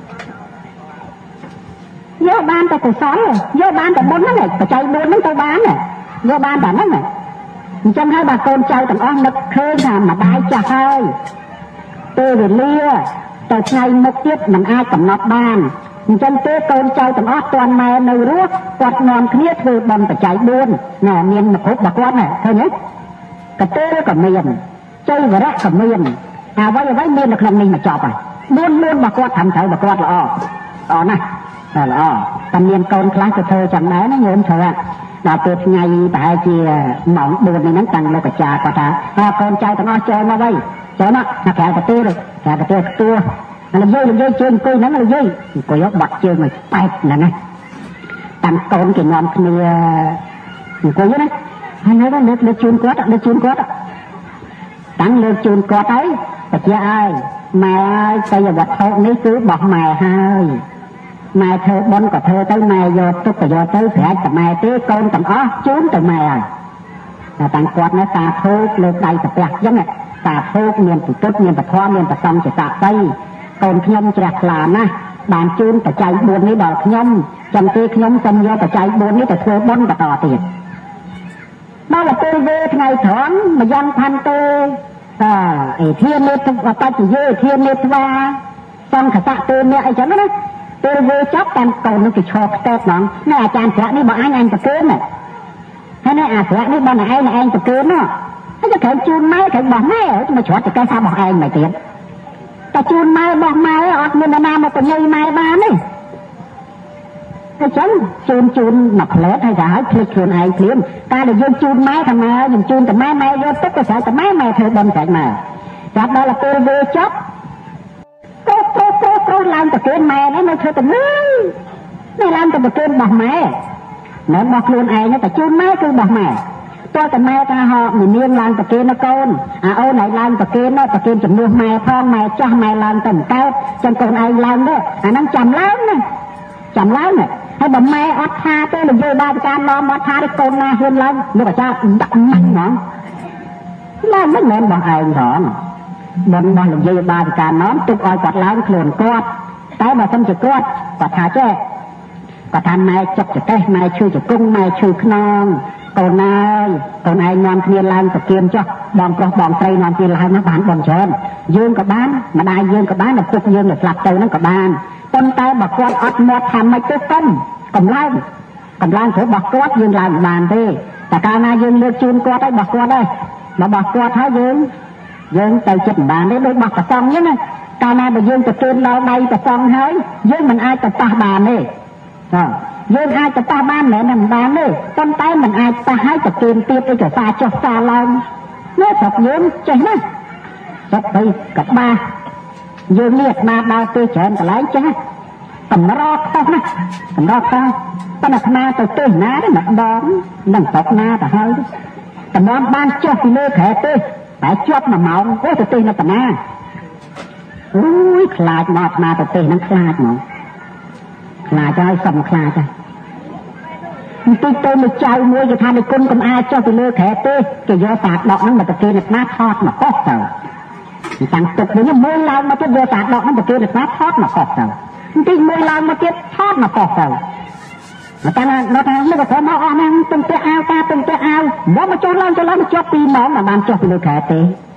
យកបានតែកុសលយកបានតែបុណ្យហ្នឹងបច្ច័យបួនហ្នឹងទៅបានយកបានតែហ្នឹងអញ្ចឹងហើយបើកូនចៅទាំងអស់នឹកឃើញថាម្ដាយចាស់ហើយពេលវេលាទៅថ្ងៃមុខទៀតមិនអាចកំណត់បានអញ្ចឹងទេកូនចៅទាំងអស់ទាន់ម៉ែនៅរស់គាត់នាំគ្នាធ្វើបុណ្យបច្ច័យបួនណែមានមកគ្រប់របស់គាត់ណាឃើញទេកតេលក៏មានចៃវរៈក៏មានអ្វីអ្វីមាននៅក្នុងនេះមកចប់ហើយបួនបួនរបស់គាត់ធ្វើត្រូវរបស់គាត់ល្អល្អណាស់ល្អតែមានកូនខ្លះទៅធ្វើចឹងដែរណាញោមត្រូវដល់ពេលថ្ងៃប្រហែលជាម៉ោងបួននេះហ្នឹងតាំងលោកអាចារ្យគាត់ថាកូនចៅទាំងអស់ចូលមកវិញចូលមកណាក្រៅកទេក្រៅកទេខ្ទួនិយាយនិយាយជើងអង្គុយហ្នឹងនិយាយអង្គុយបាត់ជើងឲ្យប៉ែកណាណាតាំងកូនគេនាំគ្នាអង្គុយណាហើយនៅលើលើជូនគាត់លើជូនគាត់តាំងលើជូនគាត់ហើយបជាឲ្យម៉ែឲ្យទៅវត្ថុនេះគឺរបស់ម៉ែហើយម៉ែធ្វើបុណ្យក៏ធ្វើទៅម៉ែយកទុកក៏យកទៅប្រាច់តែម៉ែទេកូនទាំងអស់ជូនទៅម៉ែហើយតែតាំងគាត់នៅសាធុលើដៃកាពះអញ្ចឹងសាធុមានពុទ្ធមានពធមានប្រសំជាសាតីកូនខ្ញុំជ្រះថ្លាណាស់បានជូនបច្ច័យបួននេះដល់ខ្ញុំចឹងទេខ្ញុំសូមយកបច្ច័យបួននេះទៅធ្វើបុណ្យបន្តទៀតដល់ពេលវេថ្ងៃត្រង់ម្យ៉ាងផាន់ទេតាអេធាមេទុបច្ចយេធាមេត្វាសង្ឃស័កទេអ្នកអីចឹងណាពេលវេចាប់តាមកូននឹងគេឈរខ្ទេតហ្មងនេះអាចារ្យប្រាក់នេះបងអញអញប្រកើនណាហើយនេះអាប្រាក់នេះបងឯងឯងប្រកើនណាហើយទៅជូនម៉ែទៅបោះម៉ែមកច្រត់ទៅកែថាបោះឯងមកទៀតតែជូនម៉ែបោះម៉ែអត់មាននរណាមកបញ្ញាម៉ែបានទេអញ្ចឹងជូនជូនមកផ្លែតហើយទៅឲ្យភ្លេចខ្លួនឯងភ្លាមការដែលយើងជូនម៉ែថាម៉ែយើងជូនតែម៉ែម៉ែយកទឹកទៅស្រែតែម៉ែម៉ែធ្វើបុណ្យស្រែម៉ែចាប់ដល់ពេលវេចប់ប្រុសប្រុសប្រុសប្រុសឡើងប្រគេនម៉ែនេះនៅធ្វើតែនេះនេះឡើងទៅប្រគេនបោះម៉ែមិនបោះខ្លួនឯងតែជូនម៉ែគឺបោះម៉ែតើតែម៉ែថាហោមាននាងឡើងប្រគេននៅកូនអាអូនឯងឡើងប្រគេននៅប្រគេនជំនួសម៉ែផងម៉ែចាស់ម៉ែឡើងទៅកើតចឹងកូនឯងឡើងទៅអាហ្នឹងចាំឡើងណាចាំឡើងណាហើយបើម៉ែអត់ថាទេនិយាយបាបការនាំអត់ថាទេកូនណាហ៊ានឡើងលោកអាចារ្យដាក់ម៉ាញ់ហ្មងឡើងមិនមែនបងឯងផងបងបងនិយាយបាបការនាំទុកឲ្យគាត់ឡើងខ្លួនគាត់តែបើសិនជាគាត់គាត់ថាចេះគាត់ថាម៉ែចុកចកេះម៉ែឈឺជង្គង់ម៉ែឈឺខ្នងកូនណាយកូនឯងនាំគ្នាឡើងប្រគៀនចុះបងប្រុសបងស្រីនាំគ្នាឡើងមកបានបងច្រើនយើងក៏បានម្ដាយយើងក៏បានឪពុកយើងដែលស្លាប់ទៅហ្នឹងក៏បានប៉ុន្តែបើគាត់អត់មកថាមិនទៅសុំកំឡើងកំឡើងព្រោះរបស់គាត់យើងឡើងបានទេតែកាលណាយើងលើកជូនគាត់ឲ្យរបស់គាត់ហើយរបស់គាត់ហើយយើងយើងទៅចិត្តមិនបានទេដូចរបស់ប្រសងអញ្ចឹងណាកាលណាបើយើងទៅជូនដល់ដៃប្រសងហើយយើងមិនអាចទៅប៉ះបានទេចាយើងអាចទៅប៉ះបានមិនមែនមិនបានទេប៉ុន្តែមិនអាចប៉ះឲ្យទៅជូនទៀតឯកសារចុះសារឡើងនេះស្រុកយើងចេះណាស្រុកទៅកបាយើងនេះអាត្មាដើរទៅច្រើនកន្លែងចេះកម្រខុសណាកម្រខុសប៉ុន្តែអាត្មាទៅទៅណាទេម្ដងនឹងស្រុកណាទៅហើយតម្រាំបានចុះពីលើខែទេតែជាប់មួយម៉ោងអូទៅទេនៅតាណាអូយខ្លាចមកអាត្មាទៅទេហ្នឹងខ្លាចហ្មងខ្លាចហើយសំខ្លាចហើយបន្តិចទៅមួយចៅមួយគេថានៃគុណកំអាចុះទៅលើខែទេគេយកសាកដកហ្នឹងមកទៅគេអាត្មាថតមកកោះទៅតាំងទឹកវិញមើលឡើងមកទៀតយកសាកដកហ្នឹងទៅគេអាត្មាថតមកកោះទៅបន្តិចមើលឡើងមកទៀតថតមកកោះទៅមកតាំងនៅថានេះក៏មកអស់ហ្នឹងទំពាក់អាវតាទំពាក់អាវមកមកចុះឡើងចុះឡើងមកជាប់ពីរម៉ោងបានចុះទៅលើខែទេ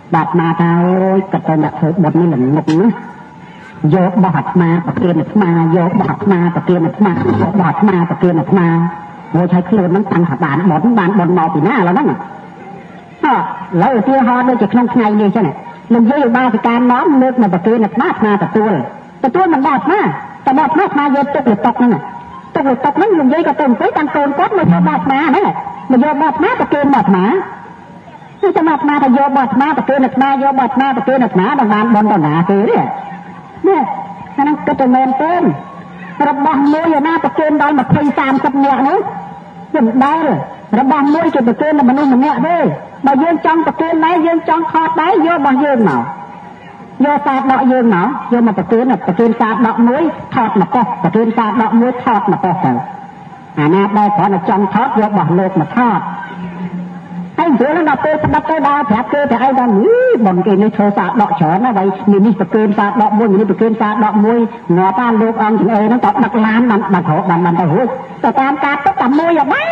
บาดมาตาโอ้ยกระตุ้นแบบเธอบทนี่หลังงกนะโยกบาดมาตะเกียบมาโยกบาดมาตะเกียบมาโยกบาดมาตะเกียบมาโวยใช้เคลื่อนนั้นตั้งหับานบดบานบนมอปีหน้าแล้วนั่นอ่ะแล้วที่ฮอด้วยจะคล่องไงนี่ใช่ไหมลงเยอะบ้าสิการน้อมเลือกมาตะเกียบมามาตะตัวตะตัวมันบาดมาแต่บาดมามาโยกตกหรือตกนั่นน่ะตกหรือตกนั่นลงเยอะกระตุ้นไปตั้งโกนก๊อดมันบาดมาเนี่ยมันโยกบาดมาตะเกียบบาดมาที่จะบาดมาแต่โยกบาดมาตะเกียบมาโยกบาดมาตะเกียบมาบางบานบนบนหนาคือเนี่ยเนี่ยนั่นก็จะเมินเต้นระบำมวยหน้าตะเกียบได้มาคุยสามสิบเนี่ยนะยังได้เลยระบำมวยจุดตะเกียบมันนุ่มมันเนี่ยด้วยมายืนจ้องตะเกียบไหนยืนจ้องคอได้โยบายืนหนอโยซาดอกยืนหนอโยมาตะเกียบน่ะตะเกียบซาดอกมวยทอดมาก็ตะเกียบซาดอกมวยทอดมาก็เสร็จอ่านาได้พอน่ะจ้องทอดโยบาเลิกมาทอดไอ้เดี๋ยวแล้วเราไปดับไปดาวแผลเกลือแต่ไอ้ดำนี่บ่นเก่งในโชว์สาดอกเฉินนะไว้มีนี่ตะเกียบซาดอกมวยมีนี่ตะเกียบซาดอกมวยงอป้านลูกอังถึงเอ๋นั่นตอกดักล้านมันมันโถมันมันไปหูแต่ตามการก็ตับมวยอย่างนั้น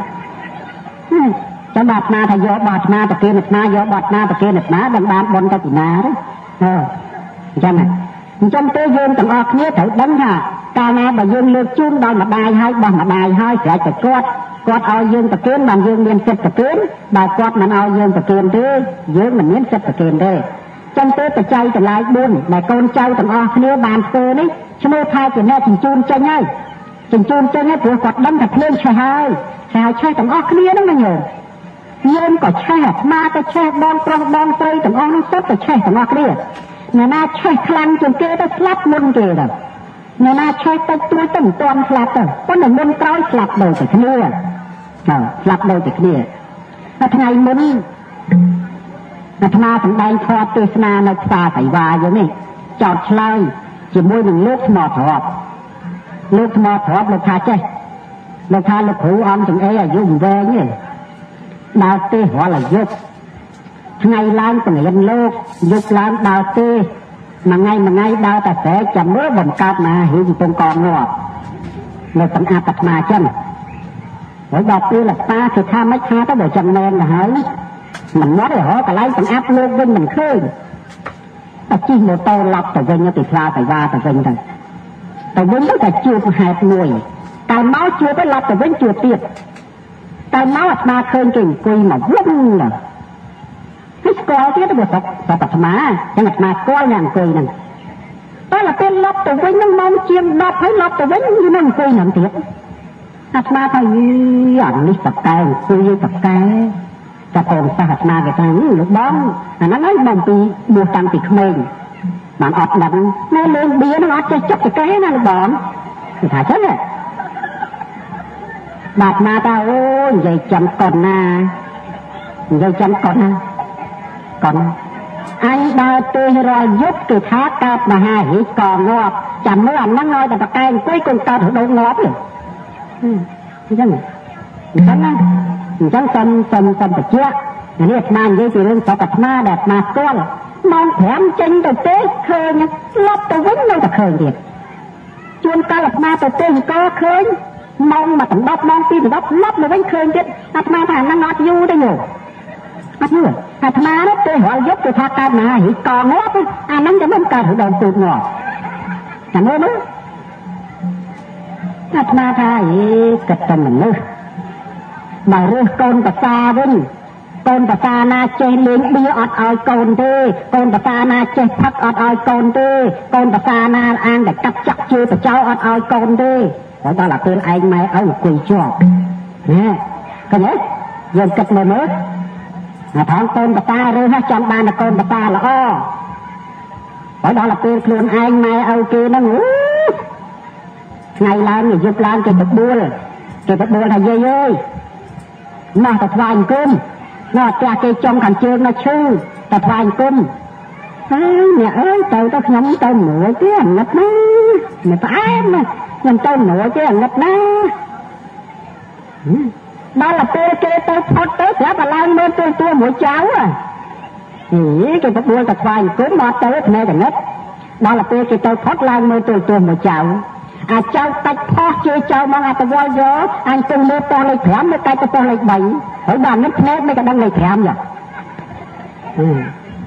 จะบาดมาถ้าโยบาดมาตะเกียบมาโยบาดมาตะเกียบมาดังบานบนตะกีนาเออใช่ไหมจำตัวยืนต่างออกเนี้ยถือดังค่ะการนาบยืนเลือกจุ่มได้มาได้ให้บ้างมาได้ให้เสียจะกอดกอดเอายืนตะเกียบมันยืนเรียนเสร็จตะเกียบได้กอดมันเอายืนตะเกียบด้วยยืนมันเรียนเสร็จตะเกียบด้วยจำตัวแต่ใจแต่ลายบุญแต่โกนเจ้าต่างออกเนี้ยบานเตอนี่ชั่วโมงไทยจะแน่ถึงจูนใจง่ายถึงจูนใจง่ายผัวกอดดั้มแต่เพลินชายชายชายต่างออกเนี้ยนั่นไงโยเย็นก็แช่มาก็แช่บองปรองบองเตยต่างออกนั่นซัดก็แช่ต่างออกเนี้ยเนี่ยน่าแช่คลังจนเกยได้สลับมุนเกยแบบเนี่ยน่าแช่ตัวตัวต้นตอนสลับอ่ะก็หนึ่งมุนกร้อยสลับเลยแต่เนี้ยเออสลับเลยแต่เนี้ยแล้วทางไงมุนแล้วทางสังใดทอดเตสนาในภาษาไสวาอย่างนี้จอดชลายจีมวยหนึ่งลูกหมอถอดลูกหมอถอดลูกชาเจ้ลูกชาลูกหูอมถึงเอ๋ยยุ่งแวงเนี่ยดาวเตหัวไหลยกไงล้างเป็นเงินโลกยกล้างดาวเตมาไงมาไงดาวแต่แสจำเมื่อบ่มกาบมาหิวตรงกองงอกเราสังอาตัดมาจังไว้ดาวเตหลับตาคือข้าไม่ช้าก็เดี๋ยวจำเนินนะฮะมันวัดเลยเหรอกระไรสังอาโลกเว้นมันเคยแต่จีโมโตหลับแต่เว้นยังติดลาแต่ว่าแต่เว้นกันแต่เว้นตั้งแต่จูบหายหน่วยการเมาจูบไปหลับแต่เว้นจูบเตียบการเมาอัดมาเคยเก่งกุยมาวุ่นเลยให้สกอร์ที่จะบวชสับปัตมายังอัดมาก้อยอย่างกุยนั่นตอนละเป็นหลับแต่เว้นนั่งมองเชียงดับให้หลับแต่เว้นอยู่นั่งกุยนั่นเตียบอัดมาไทยอย่างนี้สับแกงกุยสับแกงจะโอนสหัสมาไปทางนี้ลูกบ้องอันนั้นไอ้บางปีบูตังติดเมงมันอดดังแม่เลี้ยงเบี้ยนั่งอดจะจับจะแก่นั่นลูกบ้องสุดท้ายใช่ไหมบาดมาตาโอ้ยใหญ่จำก่อนนาใหญ่จำก่อนนะก่อนไอ้ดาวตัวรอยยุบตัวท้ากาบมาหาหิกองงอบจำเมื่อนั่งงอยแต่ตะแกงกุ้ยกุ้งตาถึงโดนงอบเลยอืมจังจังนะจังสันสันสันตะเกียอันนี้นานยี่สิบเรื่องสกัดมาแดดมาก้อนมองแถมจังแต่เต้เคยเนี่ยลบตัววิ่งเลยแต่เคยเดียดชวนกาหลับมาแต่เต้ก็เคยมองมาตั้งดอกมองปีตั้งดอกลบเลยวิ่งเคยเดียดอาตมาผ่านนั่งนอดอยู่ได้อยู่อาตมาอาตมาเนี่ยเต้หัวยกตัวทาการมาหิกองงอไปอันนั้นจะมันการถือดองตูดงอจำได้ไหมอาตมาท่าอีกระตุ้นเหมือนเลยมาเรื่องโกนภาษาวิ่งโกนภาษานาเจเลี้ยงเบี้ยอดออยโกนเต้โกนภาษานาเจพักอดออยโกนเต้โกนภาษานาอ่างแต่กับจักจือแต่เจ้าอดออยโกนเต้แล้วตอนหลับเป็นไอ้ไม่เอาคุยชั่วเนี่ยก็เนี่ยยังกัดเลยมั้ยท้องโกนภาษาเรื่องให้จำบานโกนภาษาละอ้อแล้วตอนหลับเป็นครูไอ้ไม่เอาเกนั่งไงล้างเนี่ยยุบล้างเก็บตะบัวเก็บตะบัวทำเยอะๆน่าตะทวายกุ้มน่าจะเกยจมขันเชืองน่าชื่อตะทวายกุ้มเอ้ยเนี่ยเอ้ยเต่าตะขยำเต่าหนูเจ้างัดนะเนี่ยตาอ้ามนะยังเต่าหนูเจ้างัดนะบ้านละเปเกยเต่าพอดเต่าเสียบล้างเมื่อตัวตัวหมูเจ้าอ่ะนี่เก็บตะบัวตะทวายกุ้มมาเต่าทำไมแต่งัดบ้านละเปเกยเต่าพอดล้างเมื่อตัวตัวหมูเจ้าอาเจ้าตัดพ่อเจ้าเจ้ามังอาตวอยเยอะอันตึงเลือดตัวเลยแถมไม่ไกลตัวเลยใบเฮ้ยบ้านนั้นแพ้ไม่กระดังเลยแถมอย่าง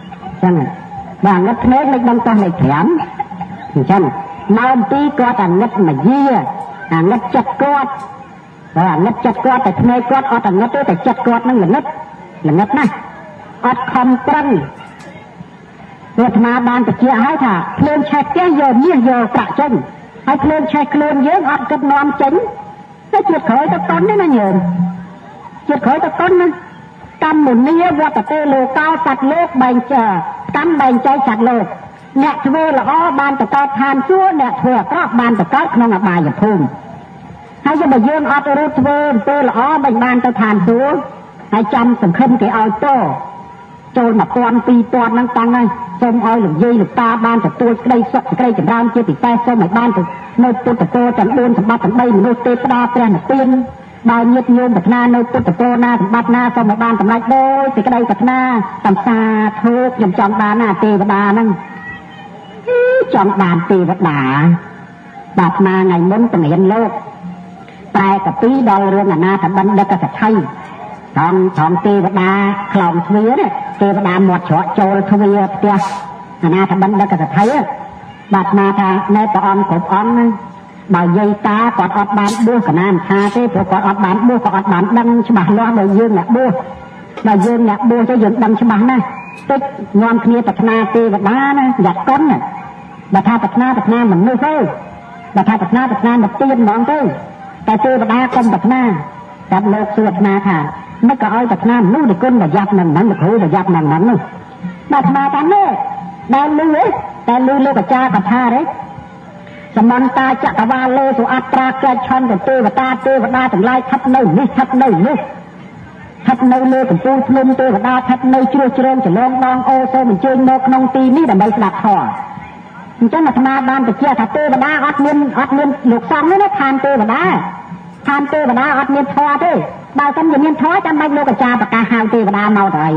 ចឹងបាទងឹតភ្នែកមិនដឹងតោះលេខប្រាំអញ្ចឹងម៉ោងពីរគាត់អាងឹតមួយយាអាងឹតចិត្តគាត់បាទអាងឹតចិត្តគាត់តែភ្នែកគាត់អត់អាងឹតទេតែចិត្តគាត់នឹងល្ងឹតល្ងឹតណាស់អត់ខំប្រឹងវាអាត្មាបានបញ្ជាក់ឲ្យថាភ្លើងឆេះផ្ទះយកមាសយកប្រាក់ចេញហើយភ្លើងឆេះខ្លួនយើងអត់គិតនាំចេញតែជាតិក្រោយទៅតុនទេណាញោមជាតិក្រោយទៅតុនណាកម្មមុនីវត្តទេលោកោសត្វលោកបែងចែកកម្មបែងចែកសត្វលោកអ្នកធ្វើល្អបានទៅកើតឋានសួគ៌អ្នកធ្វើអាក្រក់បានទៅកើតក្នុងអបាយភូមិហើយបើយើងអត់រត់ធ្វើអំពើល្អមិនបានទៅឋានសួគ៌ហើយចាំសង្ឃឹមគេឲ្យតចូលមួយពាន់ពីរពាន់ហ្នឹងតាំងហើយសូមឲ្យលោកយាយលោកតាបានទទួលក្តីសុខក្តីចម្រើនជាពិសេសសូមឲ្យបានទៅនៅពុទ្ធពរទាំងបួនសម្បត្តិទាំងបីមនុស្សទេវតាព្រះនិព្វានបើញាតិញោមប្រាថ្នានៅពុទ្ធពរណាសម្បត្តិណាសូមឲ្យបានសម្រេចដោយសេចក្តីប្រាថ្នាសំសាធូបខ្ញុំចង់បានណាទេវតាហ្នឹងចង់បានទេវតាបាទស្មាថ្ងៃមុនបង្រៀនលោកប្រែកពីដល់រឿងអនាថបណ្ឌិតសទ្ធិថងថងទេវតាខ្លោងទ្វារទេវតាមាត់ច្រកចូលទ្វារផ្ទះអនាថបណ្ឌិតសទ្ធិបាទស្មាថានៅព្រះអង្គគ្រប់អង្គហ្នឹងបើយាយតាគាត់អត់បានបួសកណាមថាទេព្រោះគាត់អត់បានបួសគាត់អត់បានដឹងច្បាស់លាស់ដោយយើងអ្នកបួសបើយើងអ្នកបួសទៅយើងដឹងច្បាស់ណាស់តិចញោមគ្នាប្រាថ្នាទេវតាណាយ៉ាត់កុនណាបើថាប្រាថ្នាប្រាថ្នាមនុស្សទៅបើថាប្រាថ្នាប្រាថ្នាមកទៀនហ្មងទៅតែទេវតាកុំប្រាថ្នាតែលោកសួរប្រាថ្នាថាមិនក៏ឲ្យប្រាថ្នាមនុស្សដែលគុណប្រយ័ត្ននឹងហ្នឹងលោកគ្រូប្រយ័ត្ននឹងហ្នឹងនោះបាទអាត្មាថានេះដែលលឺឯងតែលឺលោកអាចារ្យកថាទេសមន្តតាចក្រវាលលើសុអត្រាក្រាច់ឆន់ទៅទេវតាទេវតាទាំងឡាយស្ថិតនៅនេះស្ថិតនៅនេះស្ថិតនៅលើកំពូលភ្នំទេវតាស្ថិតនៅជ្រោះជ្រោមចលងដងអូសូមអញ្ជើញមកក្នុងទីនេះដើម្បីស្ដាប់ធម៌អញ្ចឹងអាត្មាបានបញ្ជាក់ថាទេវតាអត់មានអត់មានលោកសង្ឃនេះណាឋានទេវតាឋានទេវតាអត់មានធម៌ទេបើមិនមានធម៌ចាំបាច់លោកអាចារ្យប្រកាសហៅទេវតាមកទៅអី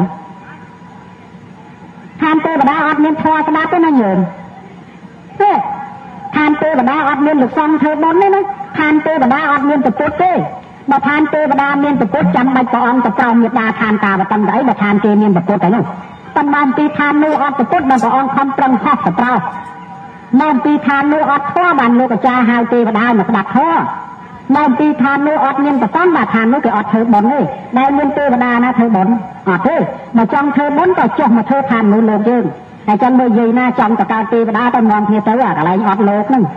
ឋានទេវតាអត់មានធម៌ស្ដាប់ទេណាញោមទេឋានទេវតាអត់មានលោកសង្ឃធ្វើបុណ្យទេណាឋានទេវតាអត់មានប្រពុតទេបើឋានទេវតាមានប្រពុតចាំបាច់ព្រះអង្គទៅប្រោសមេត្តាឋានតាវតំទៅអីបើឋានគេមានប្រពុតទៅនោះប៉ុន្តែពីឋាននោះអត់ប្រពុតបើព្រះអង្គខំប្រឹងហោះទៅប្រោសមកពីឋាននោះអត់ធម៌បានលោកអាចារ្យហៅទេវតាមកស្ដាប់ធម៌មកពីឋាននោះអត់មានប្រកាន់បាទឋាននោះគេអត់ធ្វើបុណ្យទេដែលមានទេវតាណាធ្វើបុណ្យអត់ទេបើចង់ធ្វើបុណ្យក៏ចុះមកធ្វើឋាននោះលោកយើងតែចឹងមើលយាយណាចង់ទៅកើតទេវតាទៅនាំគ្នាទៅអាកន្លែងអត់លោកហ្នឹង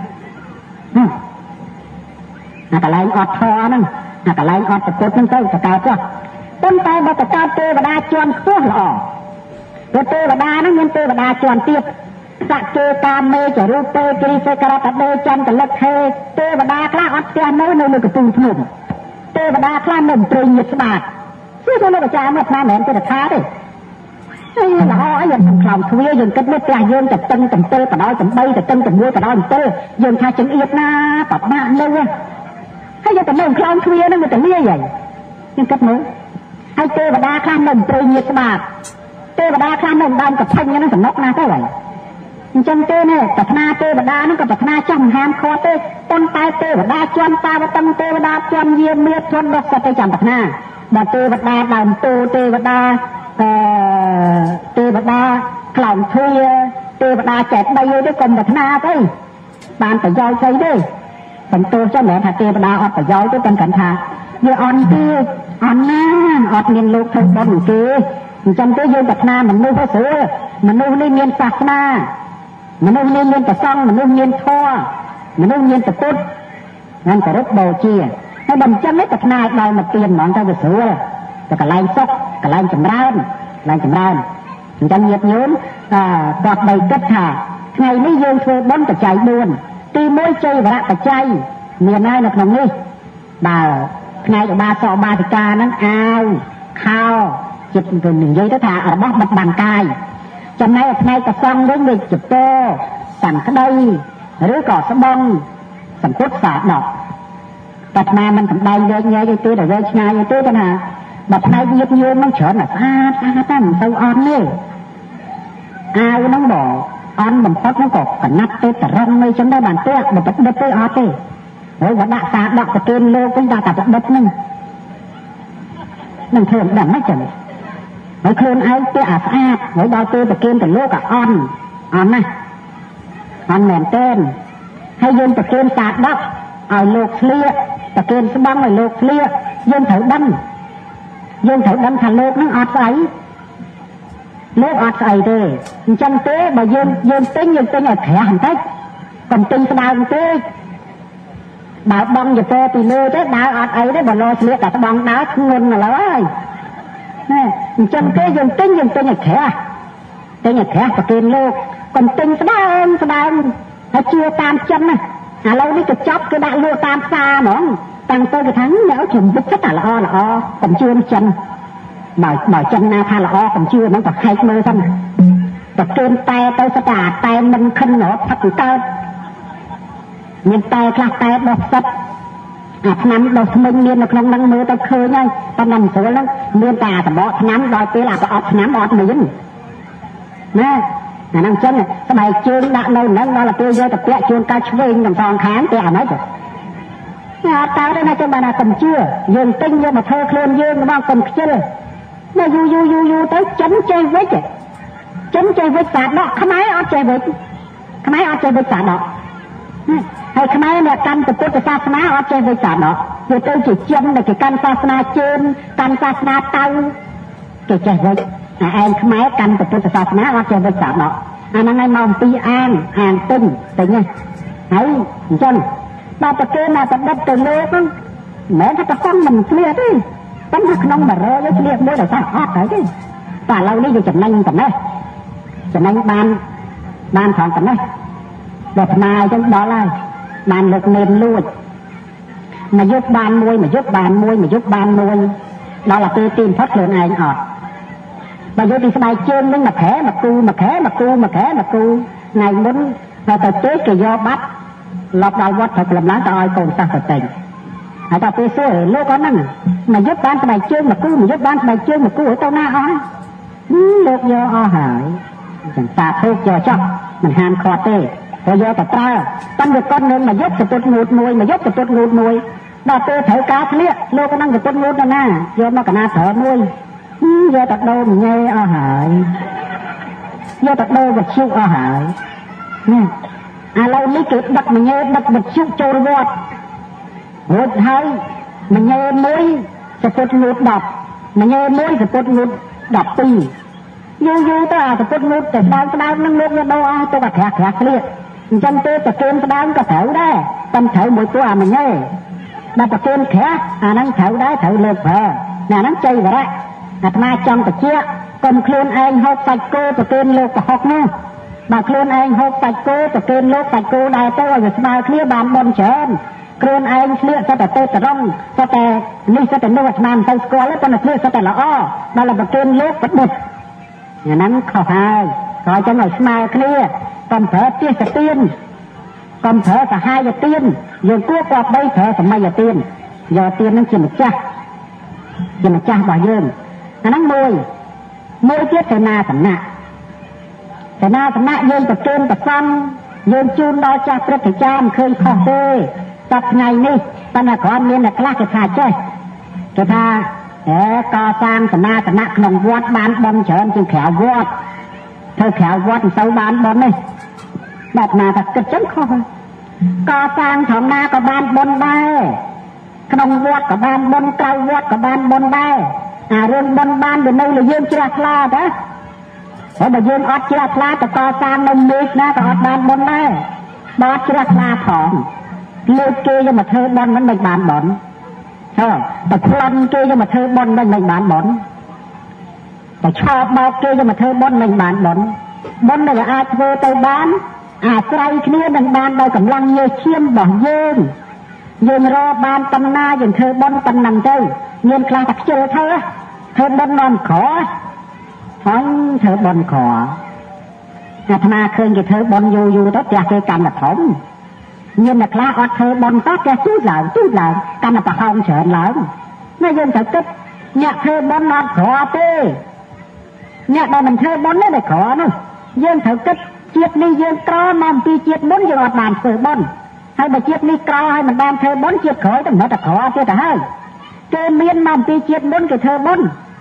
អាកន្លែងអត់ធម៌ហ្នឹងអាកន្លែងអត់ប្រពុតហ្នឹងទៅទៅកើតចុះប៉ុន្តែបើទៅកើតទេវតាជាន់ខ្ពស់ល្អព្រោះទេវតាហ្នឹងមានទេវតាជាន់ទៀតសក្គេកាមេចរូបេគ្រីសេករតដេចន្ទលិកខេទេវតាខ្លះអត់ផ្ទះនៅនៅលើកំពូលភ្នំទេវតាខ្លះនៅព្រៃញាតស្បាតគឺទៅលោកអាចារ្យមកថាមិនមែនទេថាទេអីល្អអីយើងសំខ្លោងទ្វាយើងគិតមើលផ្ទះយើងទៅតឹងតំពិលបដោយតំបីទៅតឹងទៅមួយបដោយតំពិលយើងថាចង្អៀតណាបបាក់នៅហើយយើងទៅនៅខ្លោងទ្វាហ្នឹងទៅលាយហើយយើងគិតមើលហើយទេវតាខ្លះនៅព្រៃញាតស្បាតទេវតាខ្លះនៅដើមកផាញ់ហ្នឹងសំណុកណាទៅហើយអញ្ចឹងទេណាប្រាថ្នាទេវតាហ្នឹងក៏ប្រាថ្នាចង់ហាមឃាត់ទេប៉ុន្តែទេវតាជាន់តាវតឹងទេវតាជាន់យាមាត្រជាន់ដុសទៅចាំប្រាថ្នាបើទេវតាដើមតូទេវតាអឺទេវតាខ្លោងទ្វាទេវតាចែកដីទៅកុំប្រាថ្នាទៅបានប្រយោជន៍ស្អីទេបន្ទោសចឹងមិនថាទេវតាអត់ប្រយោជន៍ទេប៉ុន្តែថាវាអន់ទេអន់ណាអត់មានលោកធ្វើបុណ្យទេអញ្ចឹងទៅយើងប្រាថ្នាមនុស្សទៅស្រួលមនុស្សនេះមានសាសនាមនុស្សនេះមានប្រសង់មនុស្សមានធម៌មនុស្សមានប្រពុតនឹងគោរពបូជាហើយបើមិនចឹងទេប្រាថ្នាឲ្យដល់មកទៀនហ្មងទៅវាស្រួលទៅកន្លែងសុខកន្លែងចម្រើនកន្លែងចម្រើនអញ្ចឹងញាតិញោមគាត់បីគិតថាថ្ងៃនេះយើងធ្វើបុណ្យបច្ច័យបួនទីមួយជ័យវរៈបច្ច័យមានហើយនៅក្នុងនេះបើថ្ងៃឧបាសកឧបាសិកាហ្នឹងអាវខោចិត្តទៅនិយាយទៅថារបស់បិទបាំងកាយចំណែកផ្នែកប្រសង់វិញដូចចពោសង្ក្តីឬក៏ស្បង់សង្កត់សាដកតែអាមិនសម្ដែងលេខញ៉ៃទេតែវែងឆ្ងាយទេប៉ុន្តែបើផ្នែកញាតិញោមហ្នឹងច្រើនតែស្អាតស្អាតតែមិនទៅអន់ទេអាវហ្នឹងបងអន់បំផុតហ្នឹងក៏កណាត់ទេតរឹងមិនចឹងដែរបានទេបើបិទទេអត់ទេហើយក៏ដាក់សាដកប្រទានលោកវិញដាក់តែបិទហ្នឹងនឹងធ្វើមិនដឹងមិនចឹងហើយខ្លួនឯងទៅអាស្អាតហើយដល់ពេលប្រគិនទៅលោកក៏អន់អន់ណាអន់មែនទែនហើយយើងប្រគិនសាដប់ឲ្យលោកស្លៀកប្រគិនស្បង់ឲ្យលោកស្លៀកយើងត្រូវដឹងយើងត្រូវដឹងថាលោកនឹងអត់ស្អីលោកអត់ស្អីទេអញ្ចឹងទេបើយើងយើងទិញយើងទិញឲ្យក្រាស់បន្តិចកុំទិញស្ដើងទេបើបងយពពីលើទេដើរអត់អីទេបើលោស្លៀកតែស្បង់ដើរធ្ងន់ឥឡូវហើយអញ្ចឹងទេយើងទិញយើងទិញឲ្យក្រាស់ទិញឲ្យក្រាស់ប្រគិនលោកកុំទិញស្ដើងស្ដើងហើយជឿតាមចិនណាឥឡូវនេះក៏ចាប់គឺដាក់លក់តាមផ្សារហ្មងតាំងទៅគេថាអ្នកជំវិតចិត្តតែល្អល្អកុំជឿចិនបើបើចិនណាថាល្អកុំជឿហ្នឹងក៏ខែកមើលសិនប្រគិនតែទៅស្តាតែមិនខិនរត់ផឹកកើតមានតែខ្លះតែដោះសិតអាឆ្នាំដោះស្មិញមាននៅក្នុងហ្នឹងមើលទៅឃើញហើយប៉ុន្តែមិនស្រួលហ្នឹងមានតែអាតបកឆ្នាំដល់ពេលអាប្រអប់ឆ្នាំអត់មានណាអាហ្នឹងចឹងស្បែកជើងដាក់នៅហ្នឹងដល់ពេលយកទៅពាក់ជួនកាឆ្វេងទាំងសងខាងពាក់អាម៉េចណាអត់តើទេណាចឹងបានថាកុំជឿយើងទិញយកមកធ្វើខ្លួនយើងមកកុំខ្ជិលណាយូយូយូយូទៅចិនចេះវិចចិនចេះវិចសាដកខ្មែរអត់ចេះវិចខ្មែរអត់ចេះវិចសាដកហើយខ្មែរអ្នកកាន់ពុទ្ធសាសនាអត់ចេះវិចសាដកវាទៅជាចិនដែលគេកាន់សាសនាជឿនកាន់សាសនាតៅគេចេះវិចឯងខ្មែរកាន់ពុទ្ធសាសនាអត់ចេះវិចសាដកអាហ្នឹងឯងមកអំពីអានអានទិញទិញហើយអញ្ចឹងដល់ប្រគេនណាប្រឌិតទៅលើហ្នឹងមិនមែនថាប្រកងមិនស្លៀកទេប៉ុន្តែក្នុងមួយរយយើងស្លៀកមួយដល់ថាអត់ហើយទេតែឥឡូវនេះយើងចំណេញប៉ុណ្ណេះចំណេញបានបានផងប៉ុណ្ណេះដល់ផ្នែកអញ្ចឹងដល់ហើយបានលើកនេនលួចមកយកបានមួយមកយកបានមួយមកយកបានមួយដល់ទៅទីបំផុតខ្លួនឯងអត់បើយកទីស្បែកជើងនឹងមកខែមកគូមកខែមកគូមកខែមកគូថ្ងៃមុនដល់ទៅទេគេយកបាត់លប់ដល់វត្តត្រូវលំឡើងទៅឲ្យកូនសិស្សទៅទិញហើយដល់ពេលសួរលោកអត់ហ្នឹងមកយកបានស្បែកជើងមកគូមកយកបានស្បែកជើងមកគូឲ្យទៅណាអស់លោកយកអស់ហើយអញ្ចឹងតាធូបយកចោះមិនហាមខាត់ទេព្រោះយកតែប្រើប៉ុន្តែគាត់នឹងមកយកសពុតងូតមួយមកយកសពុតងូតមួយដល់ពេលត្រូវការស្លៀកលោកក៏នឹងសពុតងូតទៅណាយកមកកណាប្រើមួយយកតែដូរញ៉េអស់ហើយយកតែដូរវិទ្យុអស់ហើយនេះឥឡូវនេះគេដឹកម្ញេដឹកវិទ្យុចូលវត្តរួចហើយម្ញេមួយសពុតងូតដប់ម្ញេមួយសពុតងូតដប់ពីរយូរយូរទៅអាសពុតងូតតែស្ដើងស្ដើងនឹងលោកយកដូរអស់ទៅតែក្រាស់ក្រាស់ស្លៀកអញ្ចឹងទេប្រគិនស្ដើងក៏ត្រូវដែរតែត្រូវមួយតួអាម្ញេដល់ប្រគិនក្រាស់អាហ្នឹងត្រូវដែរត្រូវលើកប្រើអាហ្នឹងចៃវរៈអាត្មាចង់បញ្ជាក់កុំខ្លួនឯងហូបសាច់គោប្រគិនលោកប្រហុកនោះបើខ្លួនឯងហូបសាច់គោប្រគិនលោកសាច់គោដែរទៅឲ្យវាស្មើគ្នាបានបនច្រើនខ្លួនឯងស្លៀកសិតតែទៅត្រង់សិតតែនេះសិតតែនោះអាត្មាមិនទៅស្គាល់ទេប៉ុន្តែស្លៀកសិតតែល្អដល់ប្រគិនលោកប្រឌិតអាហ្នឹងខុសហើយហើយចឹងឲ្យស្មើគ្នាកុំប្រើទាសទានកុំប្រើសហាយទានយើងគួរគប្បីប្រើសម័យទានយកទាននឹងជាម្ចាស់ជាម្ចាស់របស់យើងអាហ្នឹងមួយមួយទៀតសេនាសំណាក់សេនាសំណាក់យើងប្រគិនប្រសំយើងជូនដល់ចាស់ព្រឹទ្ធាចារ្យមិនឃើញខុសទេតែថ្ងៃនេះប៉ុន្តែគ្រាន់មានតែខ្លះគេថាចេះគេថាអេកសាងសេនាសំណាក់ក្នុងវត្តបានបន់ច្រើនជាងក្រៅវត្តធ្វើក្រៅវត្តមិនសូវបានបន់នេះបែបណាថាគិតចឹងខុសកសាងធម្មតាក៏បានបន់ដែរក្នុងវត្តក៏បានបន់ក្រៅវត្តក៏បានបន់ដែរអារឿងបន់បានវានៅលើយើងជ្រះថ្លាទេហើយបើយើងអត់ជ្រះថ្លាទៅកសាងនៅមេឃណាក៏អត់បានបន់ដែរបើអត់ជ្រះថ្លាផងលើកគេយកមកធ្វើបន់មិនមិនបានបន់ហ៎តែប្លន់គេយកមកធ្វើបន់មិនមិនបានបន់តែឆោបបោកគេយកមកធ្វើបន់មិនបានបន់បន់ដែលអាចធ្វើទៅបានអាស្រ័យគ្នានឹងបានដោយកម្លាំងញើសឈាមរបស់យើងយើងរកបានប៉ុណ្ណាយើងធ្វើបន់ប៉ុណ្ណឹងទៅមានខ្លះតែខ្ជិលធ្វើធ្វើបន់នាំក្រហើយធ្វើបន់ក្រអាត្មាឃើញគេធ្វើបន់យូរយូរទៅផ្ទះគេកាន់តែធំមានអ្នកខ្លះអត់ធ្វើបន់តោះគេជួយឡើងជួយឡើងកាន់តែប្រហោងច្រើនឡើងណាយើងត្រូវគិតអ្នកធ្វើបន់អត់ក្រទេអ្នកដែលមិនធ្វើបន់ទេតែក្រនោះយើងត្រូវគិតជាតិនេះយើងក្រមកពីជាតិមុនយើងអត់បានធ្វើបន់ហើយបើជាតិនេះក្រហើយមិនបានធ្វើបន់ជាតិក្រោយទៅមិនតែក្រទៀតទៅហើយគេមានមកពីជាតិមុនគេធ្វើបន់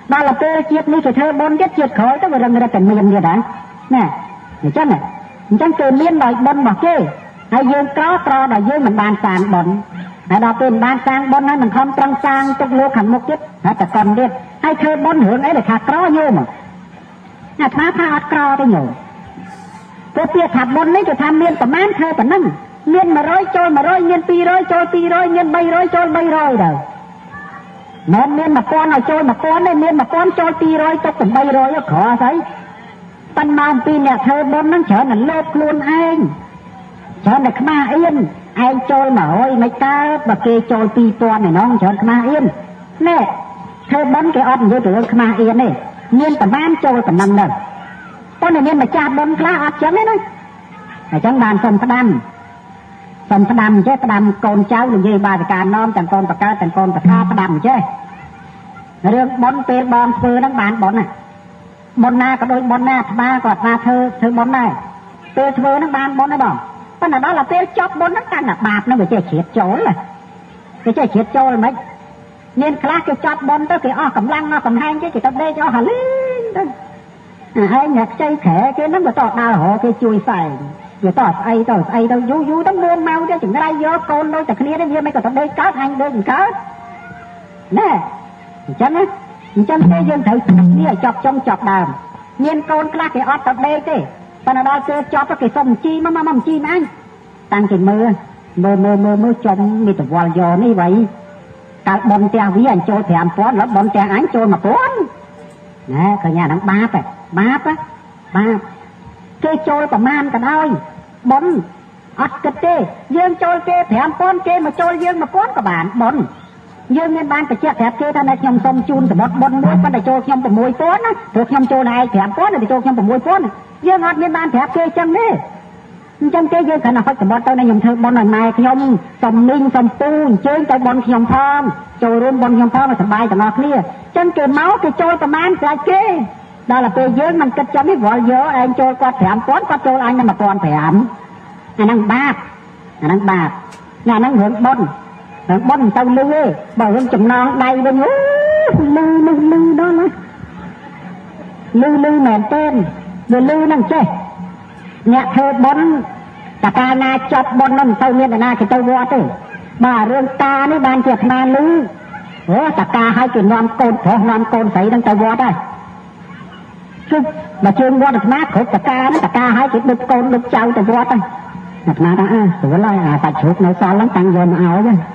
ដល់ទៅពេលជាតិនេះគេធ្វើបុណ្យទៀតជាតិក្រោយទៅវារឹងរឹតតែមានទៀតដែរណាអញ្ចឹងអញ្ចឹងគេមានដោយបុណ្យរបស់គេហើយយើងក្រក្រដល់យើងមិនបានសាងបុណ្យហើយដល់ពេលមិនបានសាងបុណ្យហើយមិនខំប្រឹងសាងទុកលោកខាងមុខទៀតហើយតែកុនទៀតហើយធ្វើបុណ្យរឿងអីដែលថាក្រយល់មកអាត្មាថាអត់ក្រទេញោមព្រោះពាក្យថាបុណ្យនេះគេថាមានប្រមាណធ្វើប៉ុណ្ណឹងមាន100ចូល100មាន200ចូល200មាន300ចូល300ដែរមិនមាន1000ឲ្យចូល1000ទេមាន1000ចូល200ទុក800ក្រស្អីប៉ុន្មានពីអ្នកធ្វើបុណ្យហ្នឹងច្រើនតែលោភខ្លួនឯងច្រើនតែខ្មាស់អៀនឯងចូល100មិនកើតបើគេចូល2000ឯណងច្រើនខ្មាស់អៀនណែធ្វើបុណ្យគេអត់និយាយទៅរឿងខ្មាស់អៀនទេមានប្រមាណចូលប៉ុណ្ណឹងដែរប៉ុន្តែមានម្ចាស់បុណ្យខ្លះអត់ចឹងទេណាអញ្ចឹងបានសុំផ្ដាំសុំផ្ដាំចេះផ្ដាំកូនចៅនិយាយបាតិកានោមទាំងកូនបកើតទាំងកូនបកាផ្ដាំចេះរឿងបុណ្យពេលបងធ្វើហ្នឹងបានបុណ្យណាបុណ្យណាក៏ដូចបុណ្យណាអាត្មាក៏អាត្មាធ្វើធ្វើបុណ្យដែរពេលធ្វើហ្នឹងបានបុណ្យដែរបងប៉ុន្តែដល់ទៅពេលចប់បុណ្យហ្នឹងកាន់តែបាបហ្នឹងវាចេះជ្រៀតចូលគេចេះជ្រៀតចូលមិនមានខ្លះគេចប់បុណ្យទៅគេអស់កម្លាំងអស់កំហែងគេគេទៅដេកអស់ហលីងទៅហើយអ្នកខ្ចីខែគេហ្នឹងក៏តដើររកគេជួយផ្សេងវាតស្អីទៅស្អីទៅយូរយូរទៅលឿនមកទៅចង្រៃយកកូនដូចតែគ្នានេះវាមិនក៏ទៅដេកកើតអញដេកមិនកើតណែអញ្ចឹងណាអញ្ចឹងទេយើងត្រូវគ្នាឲ្យចប់ចុងចប់ដើមមានកូនខ្លះគេអត់ទៅដេកទេប៉ុន្តែដល់ពេលចប់គេសុំជីមកមកមកជីណាអញតាំងគេមើលមើលមើលមើលមើលចំមីតវល់យកនេះໄວកាលបនផ្ទះវាអញចូលfive thousandแล้วបនផ្ទះអញចូលone thousandណែកញ្ញាហ្នឹងបាបបាបបាបគេចូលប្រមាណក៏ដោយបុណ្យអត់គិតទេយើងចូលគេfive thousandគេមកចូលយើងone thousandក៏បានបុណ្យយើងមានបានបញ្ជាក់ប្រាប់គេថាខ្ញុំសុំជូនសម្បត្តិបុណ្យមួយប៉ុន្តែចូលខ្ញុំsix thousandណាព្រោះខ្ញុំចូលឯងfive thousandទៅចូលខ្ញុំsix thousandយើងអត់មានបានប្រាប់គេចឹងទេអញ្ចឹងគេយើងគ្រាន់តែហុចសម្បត្តិទៅខ្ញុំធ្វើបុណ្យឲ្យម៉ែខ្ញុំសុំមីងសុំពូអញ្ជើញទៅបុណ្យខ្ញុំផងចូលរួមបុណ្យខ្ញុំផងឲ្យសប្បាយទាំងអស់គ្នាអញ្ចឹងគេមកគេចូលប្រមាណស្រាច់គេដល់ទៅពេលយើងមិនគិតចាំនេះវល់យកឯងចូលគាត់five thousandគាត់ចូលអញនឹងone thousand five hundredអាហ្នឹងបាបអាហ្នឹងបាបអាហ្នឹងរឿងបុណ្យរឿងបុណ្យមិនទៅលឺទេបើរឿងចំណងដៃវិញអូលឺលឺលឺដល់ណាលឺលឺមែនទេវាលឺហ្នឹងចេះអ្នកធ្វើបុណ្យតែកាលណាចប់បុណ្យនោះមិនទៅមានណាគេទៅវត្តទេបាទរឿងតានេះបានជាអាត្មាលឺអូតាកាឲ្យគេនាំកូនប្រុសនាំកូនស្រីនឹងទៅវត្តហើយជុំបើជើងវត្តអាត្មាគ្រប់តាកាហ្នឹងតាកាឲ្យគេដឹកកូនដឹកចៅទៅវត្តហើយអាត្មាថាអើស្រួលហើយអាសាច់ជ្រូកនៅសល់ហ្នឹងតាំងយកមកឲ្យហ្នឹង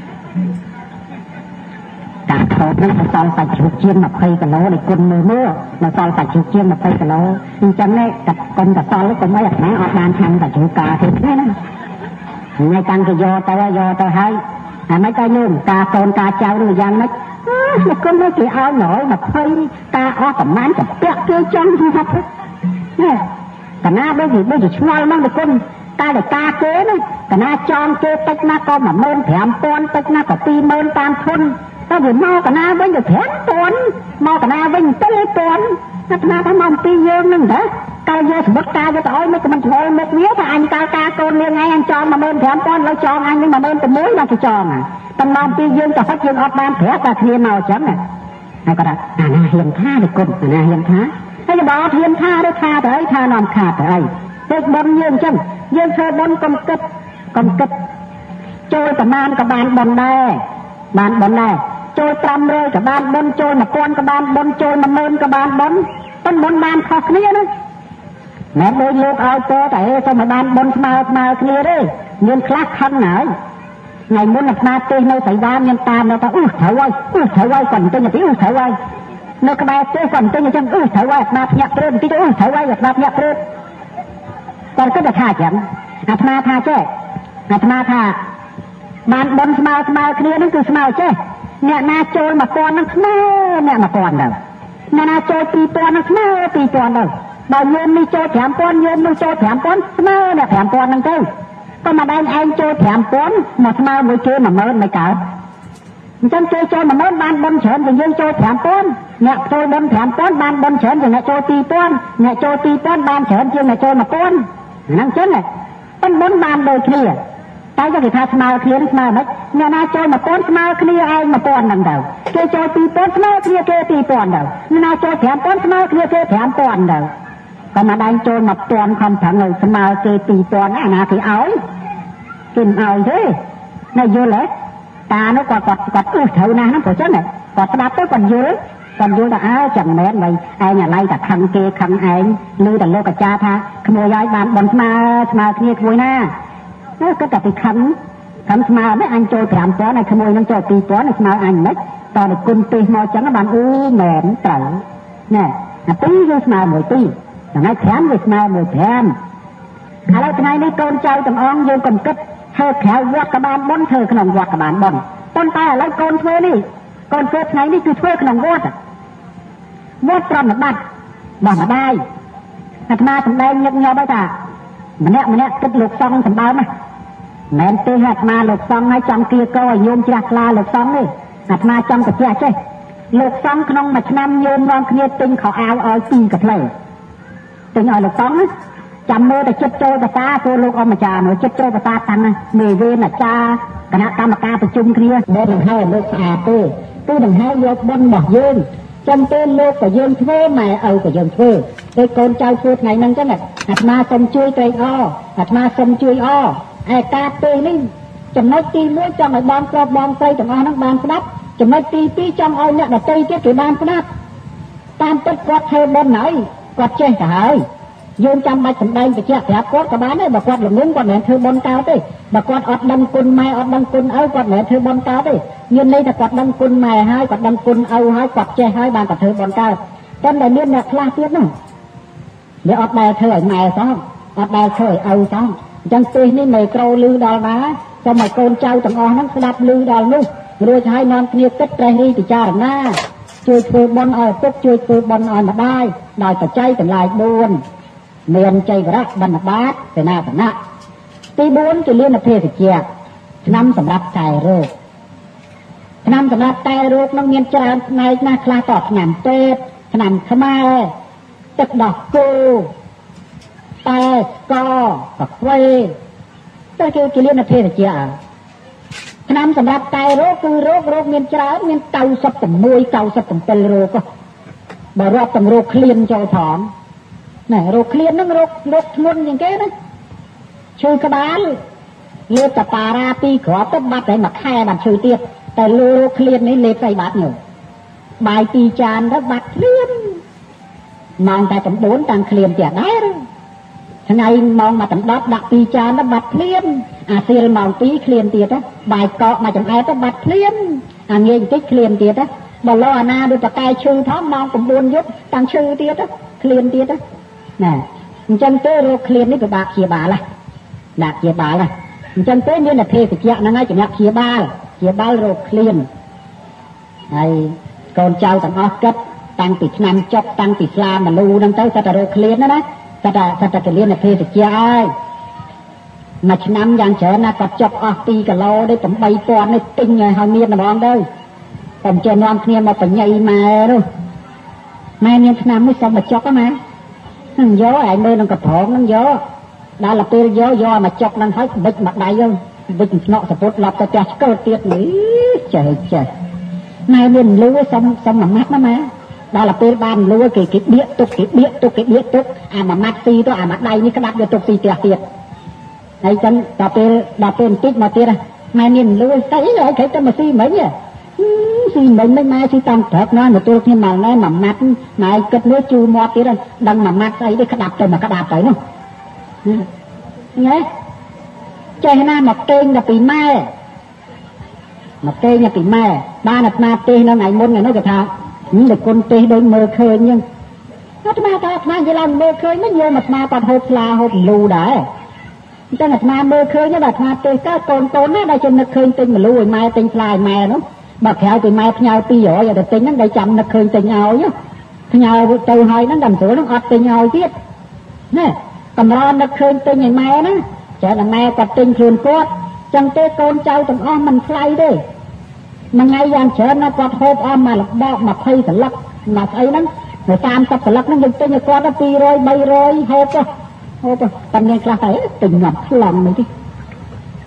តាថតហ្នឹងសល់សាច់ជ្រូកជាងtwentyគីឡូនេះគុណមើលមើលនៅសល់សាច់ជ្រូកជាងtwentyគីឡូអញ្ចឹងនេះតែគុណតែសល់កុំឲ្យអាត្មាអត់បានខាងសាច់ជ្រូកកាទេណាថ្ងៃតាំងគេយកទៅយកទៅហើយអាមិនតែយើងការកូនការចៅឬយ៉ាងម៉េចតែគុំទៅគេឲ្យណយtwentyការអស់ប្រមាណតែពាក់គេចឹងថាណាកណាដូចដូចជាឆ្ងល់មកតែគុំតែតែការគេណាកណាចង់គេតិចណាក៏one five thousandតិចណាក៏two thousandតាមធនតែវាមកកណាវិញទៅfive thousandមកកណាវិញទៅone thousandអាត្មាថាមកពីយើងនឹងតាកាលយកសម្បត្តិការយកទៅឲ្យមិនក៏មិនឆ្លល់មុខវាថាអញកាលការកូនលៀងឯងអញចង់one five thousandលើចង់អញនឹងone six thousandដល់ទៅចង់តែមកពីយើងទៅហុចយើងអត់បានប្រាប់តែគ្នាមកអញ្ចឹងហើយគាត់ថាអាណាហ៊ានថាទៅគុំអាណាហ៊ានថាហើយបើអត់ហ៊ានថាទៅថាទៅអីថានាំខាតទៅអីទៅបុណ្យយើងអញ្ចឹងយើងធ្វើបុណ្យកុំគិតកុំគិតចូលប្រមាណក៏បានបុណ្យដែរបានបុណ្យដែរចូលfive hundredក៏បានបុណ្យចូលone thousandក៏បានបុណ្យចូលone thousandក៏បានបុណ្យប៉ុន្តែបុណ្យបានខុសគ្នាណាមិនដូចលោកឲ្យទៅតែសូមឲ្យបានបុណ្យស្មើស្មើគ្នាទេមានខ្លះខឹងហើយថ្ងៃមុនអាត្មាទេសនៅសៃវ៉ាមានតាមនៅថាអ៊ឺត្រូវហើយអ៊ឺត្រូវហើយគាត់ទិញទៅអ៊ឺត្រូវហើយនៅក្បែរទេសគាត់ទិញអញ្ចឹងអ៊ឺត្រូវហើយអាត្មាភ្ញាក់ព្រឹកបន្តិចអ៊ឺត្រូវហើយអាត្មាភ្ញាក់ព្រឹកគាត់គិតថាអញ្ចឹងអាត្មាថាចេះអាត្មាថាបានបុណ្យស្មើស្មើគ្នានឹងគឺស្មើចេះអ្នកណាចូលone thousandនឹងស្មើអ្នកone thousandទៅអ្នកណាចូលtwo thousandនឹងស្មើtwo thousandទៅបើយើងនេះចូលfive thousandយើងនោះចូលfive thousandស្មើអ្នកfive thousandនឹងទៅក៏មកដែរឯងចូលfive thousandមកស្មើមួយគេone thousandមិនកើតអញ្ចឹងគេចូលone thousandបានបុណ្យច្រើនជាងយើងចូលfive thousandអ្នកចូលបុណ្យfive thousandបានបុណ្យច្រើនជាងអ្នកចូលtwo thousandអ្នកចូលtwo thousandបានច្រើនជាងអ្នកចូលone thousandហ្នឹងចឹងប៉ុន្តែបុណ្យបានដូចគ្នាតែតែយកគេថាស្មើគ្នាស្មើមិនអ្នកណាចូលmộtពាន់ស្មើគ្នាឯងmộtពាន់ហ្នឹងទៅគេចូលពីរពាន់ស្មើគ្នាគេពីរពាន់ទៅអ្នកណាចូលប្រាំពាន់ស្មើគ្នាគេប្រាំពាន់ទៅក៏មកដៃចូលmộtពាន់ខំប្រឹងឲ្យស្មើគេពីរពាន់អាណាគេឲ្យគេមិនឲ្យទេណាយល់ទេតានោះគាត់គាត់គាត់អឺត្រូវណាស់ហ្នឹងព្រោះចឹងគាត់ស្ដាប់ទៅគាត់យល់គាត់យល់ថាអើចាំមែនមិនឯងអាឡៃតែខឹងគេខឹងឯងឮតែលោកអាចារ្យថាក្មួយឲ្យបានបនស្មើស្មើគ្នាក្មួយណាគាត់តែពីខឹងខឹងស្មើនេះអញចូលប្រាំពាន់ហើយក្មួយនឹងចូលពីរពាន់ស្មើអញមិនតើគុណពេកមកចឹងបានអ៊ូមែនត្រូវណែអាពីរយើងស្មើមួយពីរថ្ងៃប្រាំវាស្មើមួយប្រាំឥឡូវថ្ងៃនេះកូនចៅទាំងអស់យើងកុំគិតធ្វើក្រៅវត្តក៏បានបនធ្វើក្នុងវត្តក៏បានបនប៉ុន្តែឥឡូវកូនធ្វើនេះកូនធ្វើថ្ងៃនេះគឺធ្វើក្នុងវត្តវត្តប្រណិប័តរបស់ម្ដាយអាត្មាសម្ដែងញឹកញាប់ហើយថាម្នាក់ម្នាក់គិតលោកសង្ឃសម្បើមណាមែនទេអាត្មាលោកសង្ឃឲ្យចាំគៀកោឲ្យញោមជ្រះថ្លាលោកសង្ឃនេះអាត្មាចាំកាចេះចេះលោកសង្ឃក្នុងមួយឆ្នាំញោមនាំគ្នាទិញខោអាវឲ្យពីរកាផ្លេទិញឲ្យលោកសង្ឃចាំមើលតែចិត្តចូលបតាចូលលោកអម្ចាស់មើលចិត្តចូលបតាតាំងណាមេវេនអាចារ្យគណៈកម្មការប្រជុំគ្នាដែលនឹងឲ្យលោកស្អាតទេគឺនឹងឲ្យយកបុណ្យរបស់យើងចាំពេលលោកក៏យើងធ្វើម៉ែឪក៏យើងធ្វើពេលកូនចៅធ្វើថ្ងៃហ្នឹងចឹងអាត្មាសូមជួយត្រេកអរអាត្មាសូមជួយអរឯការពេលនេះចំណុចទីមួយចង់ឲ្យបងប្រុសបងស្រីទាំងអស់ហ្នឹងបានស្ដាប់ចំណុចទីពីរចង់ឲ្យអ្នកដទៃទៀតគេបានស្ដាប់តាមពិតគាត់ធ្វើបុណ្យហើយគាត់ចេះទៅហើយយើងចាំបាច់សម្ដែងបញ្ជាក់ប្រាប់គាត់ក៏បានដែរបើគាត់ល្ងងគាត់មិនមែនធ្វើបុណ្យកើតទេបើគាត់អត់ដឹងគុណម៉ែអត់ដឹងគុណឪគាត់មិនមែនធ្វើបុណ្យកើតទេមានន័យថាគាត់ដឹងគុណម៉ែហើយគាត់ដឹងគុណឪហើយគាត់ចេះហើយបានគាត់ធ្វើបុណ្យកើតតែតែមានអ្នកខ្លះទៀតនោះវាអត់ដែលធ្វើឲ្យម៉ែសោះអត់ដែលធ្វើឲ្យឪសោះអញ្ចឹងពេលនេះមេក្រូលឺដល់ណាសូមឲ្យកូនចៅទាំងអស់ហ្នឹងស្ដាប់លឺដល់នោះរួចហើយនាំគ្នាគិតត្រេះរិះពិចារណាជួយធ្វើបុណ្យឲ្យឪពុកជួយធ្វើបុណ្យឲ្យម្ដាយដោយបច្ច័យទាំងឡាយបួនមានចៃវរៈបណ្ឌបាតសេនាសនៈទីបួនគឺលានភេសជ្ជៈឆ្នាំសម្រាប់តែរោគឆ្នាំសម្រាប់តែរោគនឹងមានច្រើនផ្នែកណាស់ខ្លះតឆ្នាំពេទ្យឆ្នាំខ្មែរទឹកដោះគោតែស្កកាហ្វេតែគេគេលានភេសជ្ជៈឆ្នាំសម្រាប់តែរោគគឺរោគរោគមានច្រើនមានเก้าสิบหก เก้าสิบเจ็ดរោគបើរាប់ទាំងរោគឃ្លានចូលផងណែរោគឃ្លានហ្នឹងរោគរោគធ្ងន់ជាងគេណាឈឺក្បាលលើតប៉ារ៉ាពីរគ្រាប់ទៅបាត់ហើយមួយខែបានឈឺទៀតតែលើរោគឃ្លាននេះលេបស្អីបាត់ញោមបាយពីរចានទៅបាត់ឃ្លានម៉ោងតែ៩តាំងឃ្លានទៀតដែរថ្ងៃម៉ោងមកដណ្ដប់ដាក់ពីរចានទៅបាត់ឃ្លានអាសៀលម៉ោងពីរឃ្លានទៀតបាយកកមកចំអែតទៅបាត់ឃ្លានអាងាយបន្តិចឃ្លានទៀតបើលោអាណាដូចបកាយឈឺថោម៉ោង៩យប់តាំងឈឺទៀតឃ្លានទៀតណែអញ្ចឹងទៅរោគឃ្លាននេះពិបាកព្យាបាលណាដាក់ព្យាបាលណាអញ្ចឹងទៅមានតែភេសជ្ជៈហ្នឹងហើយសម្រាប់ព្យាបាលព្យាបាលរោគឃ្លានហើយកូនចៅទាំងអស់គិតតាំងពីឆ្នាំចុកតាំងពីស្លាមលូហ្នឹងទៅសិតតែរោគឃ្លានណាណាសិតតែសិតតែកលៀនភេសជ្ជៈហើយមួយឆ្នាំយ៉ាងច្រើនណាគាត់ចុកអស់ពីរគីឡូនេះ8,000នេះទិញឲ្យមានម្ដងទៅតែចេះនាំគ្នាមកបញ្ញាម៉ែនោះម៉ែមានឆ្នាំនេះសុំមកចុកណាហ្នឹងយកឯងមើលនឹងកប្រងហ្នឹងយកដល់ទៅពេលយកយកមកចុកហ្នឹងហើយបិចមកដៃហ្នឹងបិចស្នក់សពុតឡប់ទៅផ្ទះឆ្កឹលទៀតនេះចេះចេះម៉ែមានលឺសុំសុំមួយម៉ាត់ណាម៉ែដល់ទៅពេលបានលឺគេគេបៀកទុកគេបៀកទុកគេបៀកទុកអាមួយម៉ាត់ស៊ីទៅអាមួយដៃនេះក្តាប់យកទុកស៊ីផ្ទះទៀតហើយចឹងដល់ពេលដល់ពេលបន្តិចមកទៀតម៉ែមានលឺស្អីហើយគេទៅមកស៊ីមិញស៊ីមិញមិនម៉ែស៊ីតាមត្រឹកណាមកទូលគ្នាមកណែមួយម៉ាត់ម៉ែគិតលឺជូរមាត់ទៀតដឹងមួយម៉ាត់ស្អីទេក្តាប់ទៅមកក្តាប់ទៅនោះញ៉េចេះណាមកកេងដល់ពីម៉ែមកកេងដល់ពីម៉ែបានអាត្មាទេសនៅថ្ងៃមុនហ្នឹងគេថាតែគុណទេសដូចមើលឃើញហ្នឹងអាត្មាថាអាត្មានិយាយឡើងមើលឃើញមិនយកអាត្មាបាត់ហូបស្លាហូបលូដែរអញ្ចឹងអាត្មាមើលឃើញតែអាត្មាទេសទៅកូនកូនណាដែលជានឹកឃើញទិញមលូឲ្យម៉ែទិញស្លាឲ្យម៉ែនោះបើក្រៅពីម៉ែផ្ញើពីររយឲ្យទៅទិញហ្នឹងដែលចាំនឹកឃើញទិញឲ្យផ្ញើទៅហើយហ្នឹងដល់ស្រួលហ្នឹងអត់ទិញឲ្យទៀតណែកម្រនឹកឃើញទិញឲ្យម៉ែណាចាតែម៉ែគាត់ទិញខ្លួនគាត់ចឹងទេកូនចៅទាំងអស់មិនថ្លៃទេមួយថ្ងៃយ៉ាងច្រើនណាគាត់ហូបអស់មកលប20សន្លឹកមកស្អីហ្នឹងនៅ30សន្លឹកហ្នឹងយើងទិញឲ្យគាត់ទៅ200 300ហូបទៅហូបតែមានខ្លះតែទិញងាប់ខ្លងនេះទី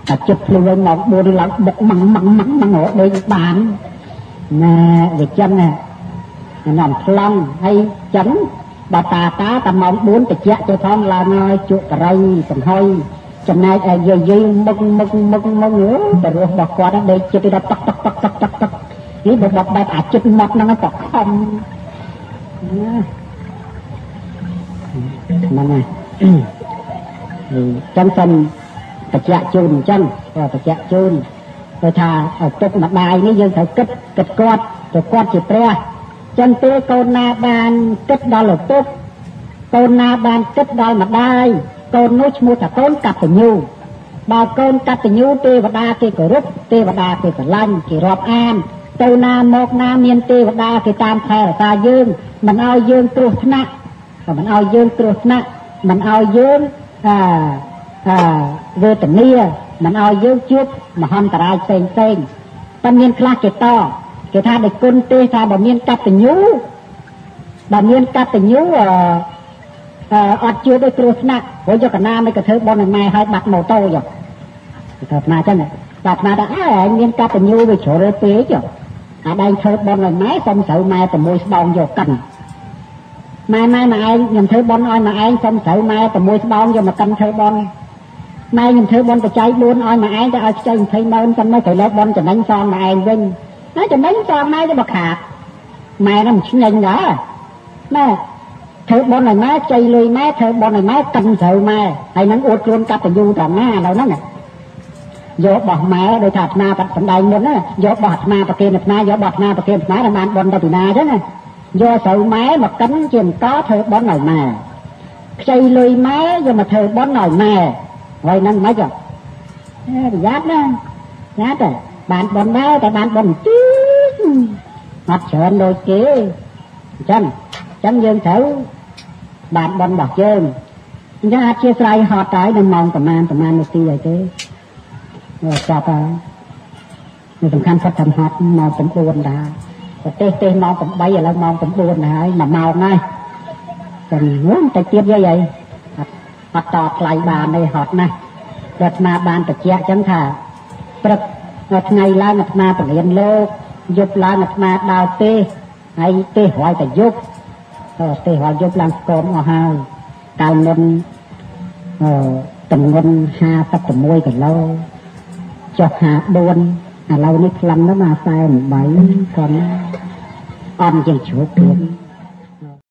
แต่จุดพลุหมอกบัวหลังบกมังมังมังมังหัวโดยบานน่ะเด็กจันน่ะนอนพลังให้จันบาตาตาตะมองบุญตะเจาะจะท้องลาน้อยจุกระไรสังหอยจำนายไอ้ยัยยัยมึงมึงมึงมึงเออแต่รู้บอกก่อนนั้นเด็กจะไปดับตักตักตักตักตักตักนี่บอกบอกแบบอาจจะหมดนั่งตักคอมมันไงจังสันตะเจาะจูนจังก็ตะเจาะจูนโดยทาเอาตุกมาได้นี่ยังเขากึดกึดกอดตัวกอดจีเปรี้ยจนตัวโกนาบานกึดดอลหลุดตุกโกนาบานกึดดอลมาได้โกนนู้ชมูตะโกนกัดตะยูบาโกนกัดตะยูเทวดาเกกรุกเทวดาเกกลันเกรอบอ่านเจ้านาโมกนาเมียนเทวดาเกตามแผ่ตายืงมันเอายืงตรุษนะมันเอายืงตรุษนะมันเอายืงอ่าอ่าเวทเนียมันเอายืงจุบมาหันตรายเซ็งเซ็งปัญญาคลาเกตอเกท่าเด็กกุนเตธาบะเมียนกัดตะยูบะเมียนกัดตะยูอ่าอดเชื่อด้วยครูสนะโอ้ยกันน้าไม่กระเทยบอลไม่ให้บัดโมโต้อยู่กระมาจังเลยบัดมาได้ไอ้เงี้ยกับเป็นยูไปโฉเลยเป๊ะอยู่อะไรเทยบอลเลยไม้สมเสาไม้แต่มวยสบองอยู่กันไม้ไม้มาไอ้ยังเทยบอลอ้อยมาไอ้สมเสาไม้แต่มวยสบองอยู่มากันเทยบอลไม้ยังเทยบอลแต่ใจล้วนอ้อยมาไอ้จะเอาใจเทยบอลกันไม่เคยเลิกบอลจะนั่งซองมาไอ้วิ่งน่าจะนั่งซองไม้จะมาขาดไม้นั่นชิ้นยังเหรอแม่เธอบอลไหนแม่ใจเลยแม่เธอบอลไหนแม่กันเธอแม่ไอ้นั้นอดรวนกับแต่ยูต่อหน้าเรานั่นน่ะโยบบอกแม่โดยถัดมาปัดสันใดหมดน่ะโยบอดมาประเคนมาโยบอดมาประเคนมาประมาณบอลตะปีนาใช่ไหมโยเธอแม่มากันเจียนก็เธอบอลไหนแม่ใจเลยแม่โยมาเธอบอลไหนแม่ไว้นั่นไม่จ้ะยัดนะยัดแต่บานบอลได้แต่บานบอลจี๊ดมัดเชิญโดยเก๋จันจันยืนเถอะบาดบอลบอกเจิมจะอาเชียสไลหอดตายมันมองประมาณประมาณนาทีอะไรเจ้จับไปในสำคัญพัฒนหัดมองผมบวนได้แต่เต้เต้มองผมใบอะไรมองผมบวนได้มาเมาง่ายแต่งงแต่เจี๊ยบใหญ่ๆหัดต่อไกลบานในหอดนะเกิดมาบานตะเจี๊ยจังค่ะประงัดไงล้างัดมาเปลี่ยนโลกยุบล้างัดมาดาวเต้ไอเต้หอยแต่ยุบเออเตะหัวยุบลังกลมเอาหายการเงินเอ่อตำเงินหาสับตะมวยกับเราจอกหาโดนเรานี่พลังแล้วมาใส่ใบก่อนอ่อนยังโฉบเปลี่ยน